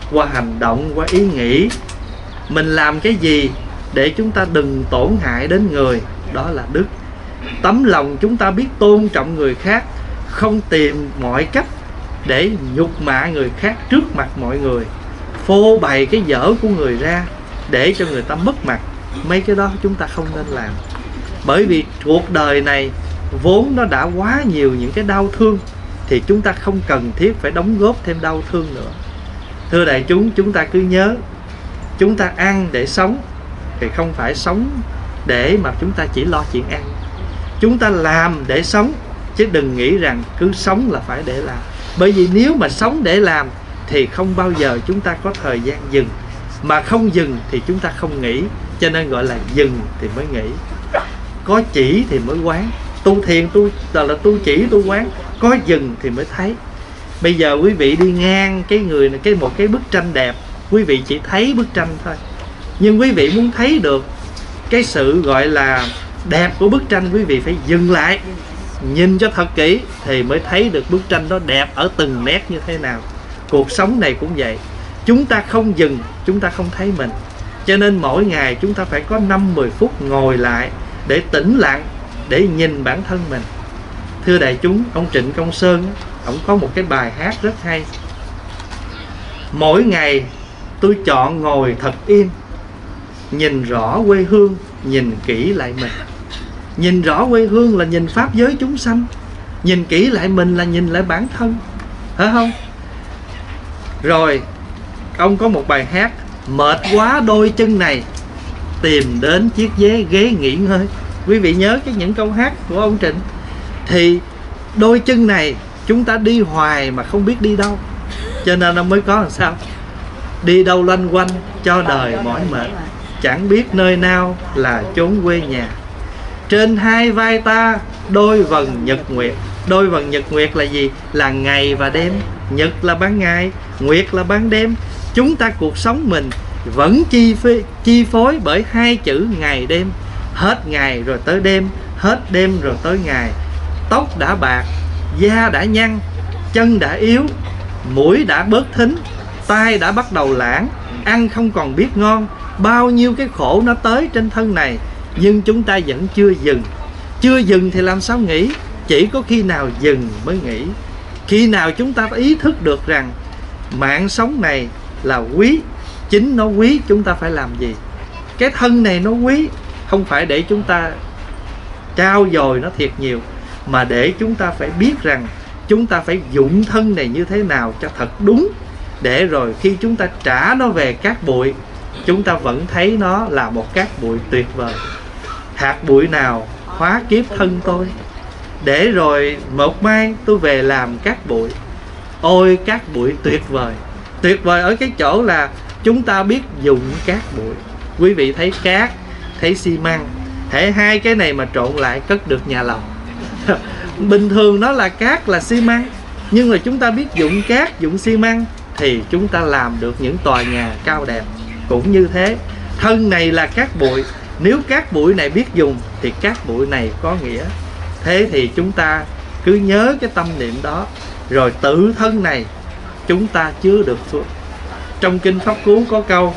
qua hành động, qua ý nghĩ. Mình làm cái gì để chúng ta đừng tổn hại đến người, đó là đức. Tấm lòng chúng ta biết tôn trọng người khác, không tìm mọi cách để nhục mạ người khác trước mặt mọi người, phô bày cái dở của người ra để cho người ta mất mặt. Mấy cái đó chúng ta không nên làm. Bởi vì cuộc đời này vốn nó đã quá nhiều những cái đau thương, thì chúng ta không cần thiết phải đóng góp thêm đau thương nữa. Thưa đại chúng, chúng ta cứ nhớ, chúng ta ăn để sống thì không phải sống để mà chúng ta chỉ lo chuyện ăn. Chúng ta làm để sống, chứ đừng nghĩ rằng cứ sống là phải để làm. Bởi vì nếu mà sống để làm thì không bao giờ chúng ta có thời gian dừng. Mà không dừng thì chúng ta không nghỉ. Cho nên gọi là dừng thì mới nghỉ. Có chỉ thì mới quán. Tu thiền là tu chỉ tu quán. Có dừng thì mới thấy. Bây giờ quý vị đi ngang một cái bức tranh đẹp, quý vị chỉ thấy bức tranh thôi. Nhưng quý vị muốn thấy được cái sự gọi là đẹp của bức tranh, quý vị phải dừng lại, nhìn cho thật kỹ thì mới thấy được bức tranh đó đẹp ở từng nét như thế nào. Cuộc sống này cũng vậy. Chúng ta không dừng, chúng ta không thấy mình. Cho nên mỗi ngày chúng ta phải có 5-10 phút ngồi lại để tĩnh lặng, để nhìn bản thân mình. Thưa đại chúng, ông Trịnh Công Sơn, ông có một cái bài hát rất hay. Mỗi ngày tôi chọn ngồi thật yên, nhìn rõ quê hương, nhìn kỹ lại mình. Nhìn rõ quê hương là nhìn pháp giới chúng sanh, nhìn kỹ lại mình là nhìn lại bản thân, phải không? Rồi ông có một bài hát: mệt quá đôi chân này, tìm đến chiếc ghế nghỉ ngơi. Quý vị nhớ những câu hát của ông Trịnh. Thì đôi chân này chúng ta đi hoài mà không biết đi đâu, cho nên nó mới có làm sao? Đi đâu loanh quanh cho đời mỏi mệt, chẳng biết nơi nào là chốn quê nhà. Trên hai vai ta đôi vầng nhật nguyệt. Đôi vầng nhật nguyệt là gì? Là ngày và đêm. Nhật là ban ngày, nguyệt là ban đêm. Chúng ta cuộc sống mình vẫn chi phối bởi hai chữ ngày đêm. Hết ngày rồi tới đêm, hết đêm rồi tới ngày. Tóc đã bạc, da đã nhăn, chân đã yếu, mũi đã bớt thính, tai đã bắt đầu lãng, ăn không còn biết ngon. Bao nhiêu cái khổ nó tới trên thân này, nhưng chúng ta vẫn chưa dừng. Chưa dừng thì làm sao nghỉ? Chỉ có khi nào dừng mới nghỉ. Khi nào chúng ta ý thức được rằng mạng sống này là quý, chính nó quý, chúng ta phải làm gì? Cái thân này nó quý, không phải để chúng ta trao dồi nó thiệt nhiều, mà để chúng ta phải biết rằng chúng ta phải dụng thân này như thế nào cho thật đúng, để rồi khi chúng ta trả nó về cát bụi, chúng ta vẫn thấy nó là một cát bụi tuyệt vời. Hạt bụi nào hóa kiếp thân tôi, để rồi một mai tôi về làm cát bụi. Ôi cát bụi tuyệt vời. Tuyệt vời ở cái chỗ là chúng ta biết dùng cát bụi. Quý vị thấy cát, thấy xi măng, thể hai cái này mà trộn lại cất được nhà lầu. Bình thường nó là cát, là xi măng, nhưng mà chúng ta biết dụng cát, dụng xi măng thì chúng ta làm được những tòa nhà cao đẹp. Cũng như thế, thân này là cát bụi, nếu cát bụi này biết dùng thì cát bụi này có nghĩa. Thế thì chúng ta cứ nhớ cái tâm niệm đó, rồi tự thân này chúng ta chứa được phước. Trong Kinh Pháp Cú có câu: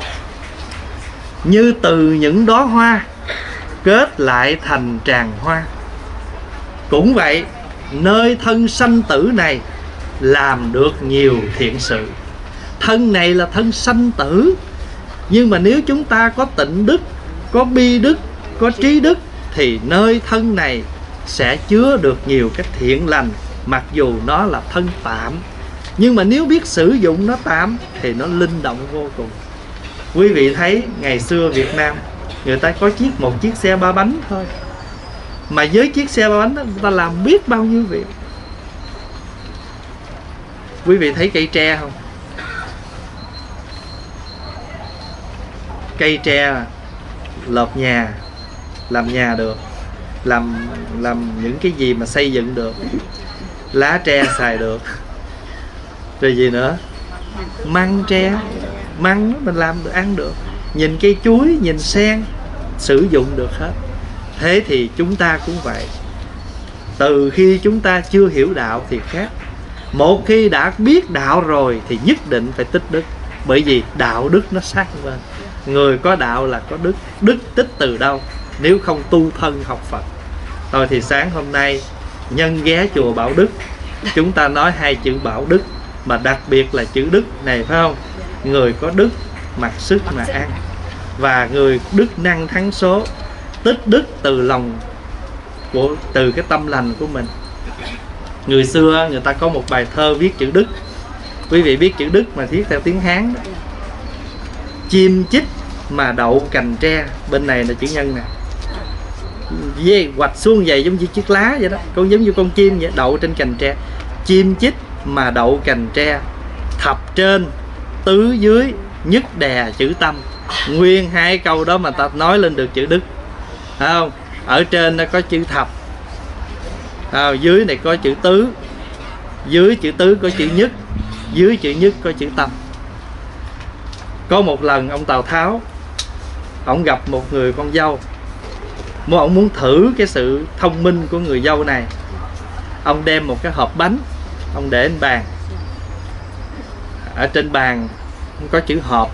như từ những đóa hoa kết lại thành tràng hoa. Cũng vậy, nơi thân sanh tử này làm được nhiều thiện sự. Thân này là thân sanh tử, nhưng mà nếu chúng ta có tịnh đức, có bi đức, có trí đức thì nơi thân này sẽ chứa được nhiều cái thiện lành. Mặc dù nó là thân tạm, nhưng mà nếu biết sử dụng nó tạm thì nó linh động vô cùng. Quý vị thấy ngày xưa Việt Nam người ta có một chiếc xe 3 bánh thôi, mà với chiếc xe 3 bánh đó, người ta làm biết bao nhiêu việc. Quý vị thấy cây tre không? Cây tre lợp nhà, làm nhà được, làm những cái gì mà xây dựng được. Lá tre xài được. Rồi gì nữa? Măng tre, măng mình làm được, ăn được. Nhìn cây chuối, nhìn sen, sử dụng được hết. Thế thì chúng ta cũng vậy. Từ khi chúng ta chưa hiểu đạo thì khác. Một khi đã biết đạo rồi thì nhất định phải tích đức. Bởi vì đạo đức nó sát bên. Người có đạo là có đức. Đức tích từ đâu nếu không tu thân học Phật? Thôi thì sáng hôm nay nhân ghé chùa Bảo Đức, chúng ta nói hai chữ Bảo Đức, mà đặc biệt là chữ đức này, phải không? Người có đức mặc sức mà ăn, và người đức năng thắng số, tích đức từ lòng từ cái tâm lành của mình. Người xưa người ta có một bài thơ viết chữ đức. Quý vị biết chữ đức mà viết theo tiếng Hán đó. Chim chích mà đậu cành tre, bên này là chữ nhân nè, dê hoạch xuống vậy giống như chiếc lá vậy đó, con giống như con chim vậy, đậu trên cành tre. Chim chích mà đậu cành tre, thập trên tứ dưới, nhất đè chữ tâm. Nguyên hai câu đó mà ta nói lên được chữ đức, phải không? Ở trên nó có chữ thập, dưới này có chữ tứ, dưới chữ tứ có chữ nhất, dưới chữ nhất có chữ tâm. Có một lần ông Tào Tháo, ông gặp một người con dâu, ông muốn thử cái sự thông minh của người dâu này. Ông đem một cái hộp bánh, ông để lên bàn. Ở trên bàn có chữ hộp.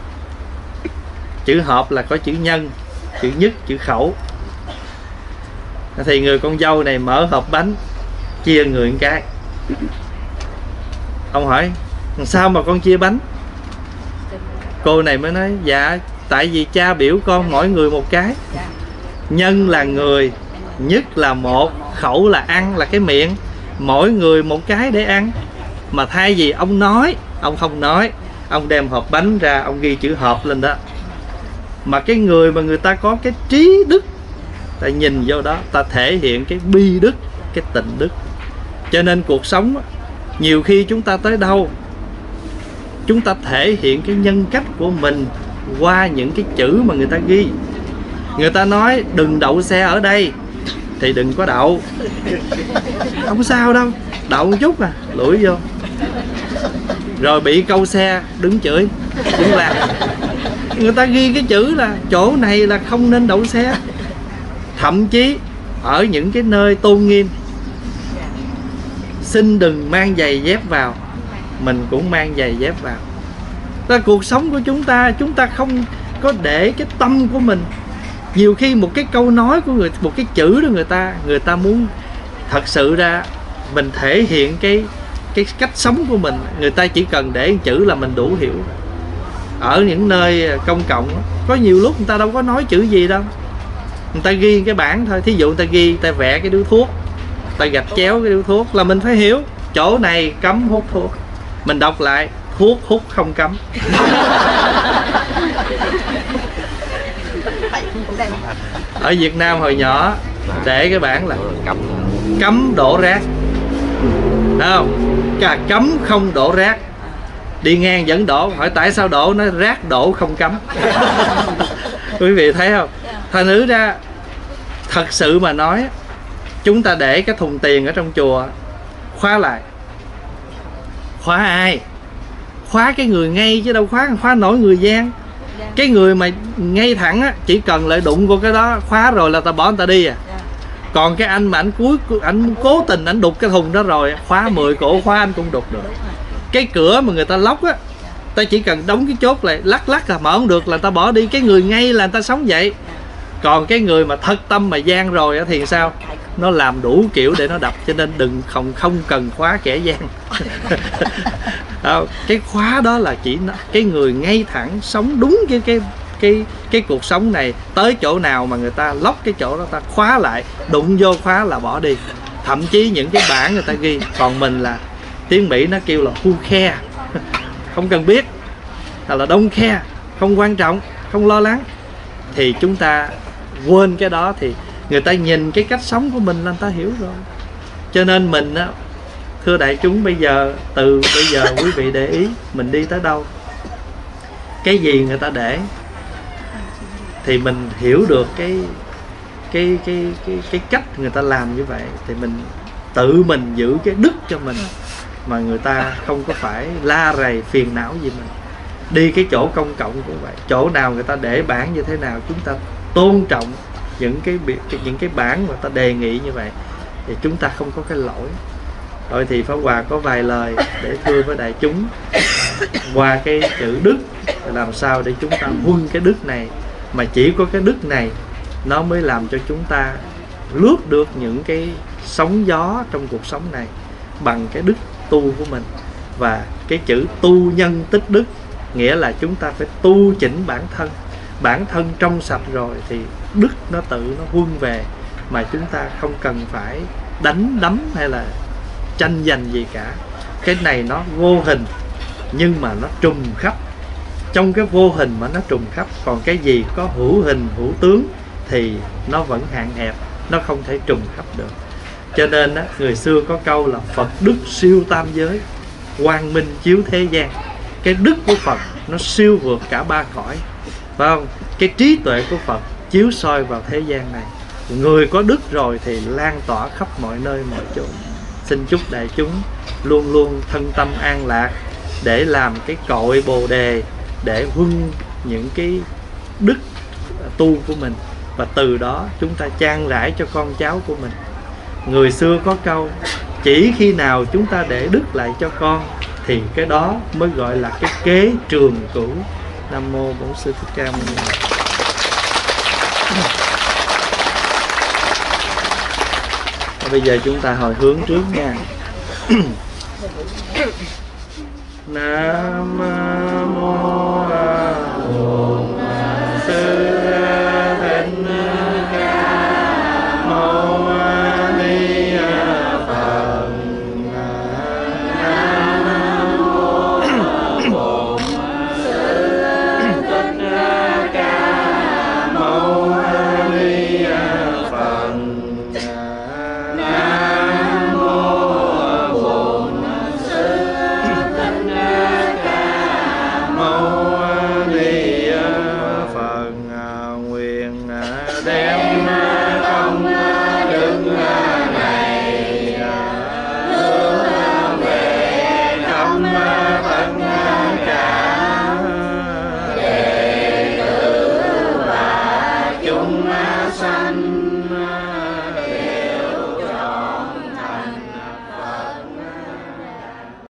Chữ hộp là có chữ nhân, chữ nhất, chữ khẩu. Thì người con dâu này mở hộp bánh, chia người một cái. Ông hỏi, sao mà con chia bánh? Cô này mới nói, dạ tại vì cha biểu con mỗi người một cái. Nhân là người, nhất là một, khẩu là ăn, là cái miệng, mỗi người một cái để ăn. Mà thay vì ông nói, ông không nói, ông đem hộp bánh ra, ông ghi chữ hộp lên đó. Mà cái người mà người ta có cái trí đức, ta nhìn vô đó, ta thể hiện cái bi đức, cái tình đức. Cho nên cuộc sống nhiều khi chúng ta tới đâu, chúng ta thể hiện cái nhân cách của mình qua những cái chữ mà người ta ghi. Người ta nói đừng đậu xe ở đây thì đừng có đậu, không sao đâu, đậu một chút à, lủi vô. Rồi bị câu xe đứng chửi, đứng la. Người ta ghi cái chữ là chỗ này là không nên đậu xe. Thậm chí ở những cái nơi tôn nghiêm, xin đừng mang giày dép vào, mình cũng mang giày dép vào. Là cuộc sống của chúng ta không có để cái tâm của mình. Nhiều khi một cái câu nói của một cái chữ đó, người ta muốn thật sự ra mình thể hiện cái cách sống của mình. Người ta chỉ cần để chữ là mình đủ hiểu. Ở những nơi công cộng có nhiều lúc người ta đâu có nói chữ gì đâu, người ta ghi cái bảng thôi. Thí dụ người ta ghi, người ta vẽ cái điếu thuốc, người ta gạch chéo cái điếu thuốc là mình phải hiểu chỗ này cấm hút thuốc. Mình đọc lại thuốc hút không cấm. Ở Việt Nam hồi nhỏ để cái bảng là cấm đổ rác, thấy không? Cả cấm không đổ rác. Đi ngang vẫn đổ, hỏi tại sao đổ, nói rác đổ không cấm. Quý vị thấy không? Thành nữ ra, thật sự mà nói, chúng ta để cái thùng tiền ở trong chùa khóa lại. Khóa ai? Khóa cái người ngay chứ đâu khóa nổi người gian. Cái người mà ngay thẳng á, chỉ cần lại đụng vô cái đó khóa rồi là ta bỏ người ta đi à. Còn cái anh mà anh cố tình anh đục cái thùng đó rồi, khóa 10 cổ khóa anh cũng đục được. Cái cửa mà người ta lóc á, ta chỉ cần đóng cái chốt lại, lắc là mở không được là ta bỏ đi. Cái người ngay là người ta sống vậy. Còn cái người mà thật tâm mà gian rồi á thì sao? Nó làm đủ kiểu để nó đập. Cho nên không cần khóa kẻ gian. Cái khóa đó là chỉ cái người ngay thẳng sống đúng cái cuộc sống này. Tới chỗ nào mà người ta lóc cái chỗ đó, ta khóa lại, đụng vô khóa là bỏ đi. Thậm chí những cái bảng người ta ghi, còn mình là tiếng Mỹ nó kêu là who care, không cần biết, hoặc là don't care, không quan trọng, không lo lắng. Thì chúng ta quên cái đó thì người ta nhìn cái cách sống của mình là người ta hiểu rồi. Cho nên mình á, thưa đại chúng, từ bây giờ quý vị để ý mình đi tới đâu, cái gì người ta để thì mình hiểu được cái cách người ta làm như vậy, thì mình tự mình giữ cái đức cho mình, mà người ta không có phải la rầy phiền não gì mình. Đi cái chỗ công cộng cũng vậy, chỗ nào người ta để bảng như thế nào, chúng ta tôn trọng những cái bảng mà ta đề nghị như vậy, thì chúng ta không có cái lỗi. Rồi thì Pháp Hòa có vài lời để thưa với đại chúng. qua cái chữ đức, làm sao để chúng ta huân cái đức này, mà chỉ có cái đức này nó mới làm cho chúng ta lướt được những cái sóng gió trong cuộc sống này bằng cái đức tu của mình. Và cái chữ tu nhân tích đức nghĩa là chúng ta phải tu chỉnh bản thân trong sạch rồi thì đức nó tự nó huân về, mà chúng ta không cần phải đánh đấm hay là tranh giành gì cả. Cái này nó vô hình nhưng mà nó trùm khắp, trong cái vô hình mà nó trùm khắp. Còn cái gì có hữu hình hữu tướng thì nó vẫn hạn hẹp, nó không thể trùm khắp được. Cho nên á, người xưa có câu là Phật đức siêu tam giới, quang minh chiếu thế gian. Cái đức của Phật nó siêu vượt cả ba cõi, phải không? Cái trí tuệ của Phật chiếu soi vào thế gian này. Người có đức rồi thì lan tỏa khắp mọi nơi mọi chỗ. Xin chúc đại chúng luôn luôn thân tâm an lạc để làm cái cội bồ đề, để huân những cái đức tu của mình, và từ đó chúng ta chan rải cho con cháu của mình. Người xưa có câu chỉ khi nào chúng ta để đức lại cho con thì cái đó mới gọi là cái kế trường cửu. Nam mô Bổn Sư Thích Ca Mâu Ni. Bây giờ chúng ta hồi hướng trước nha. Nam mô Bổn Sư Thích Ca Mâu Ni Phật. Nam mô Bổn Sư Thích Ca Mâu Ni Phật. Nam mô Bổn Sư Thích Ca Mâu Ni Phật. Nguyện đem công đức này hướng về khắp tất cả đệ tử và chúng sanh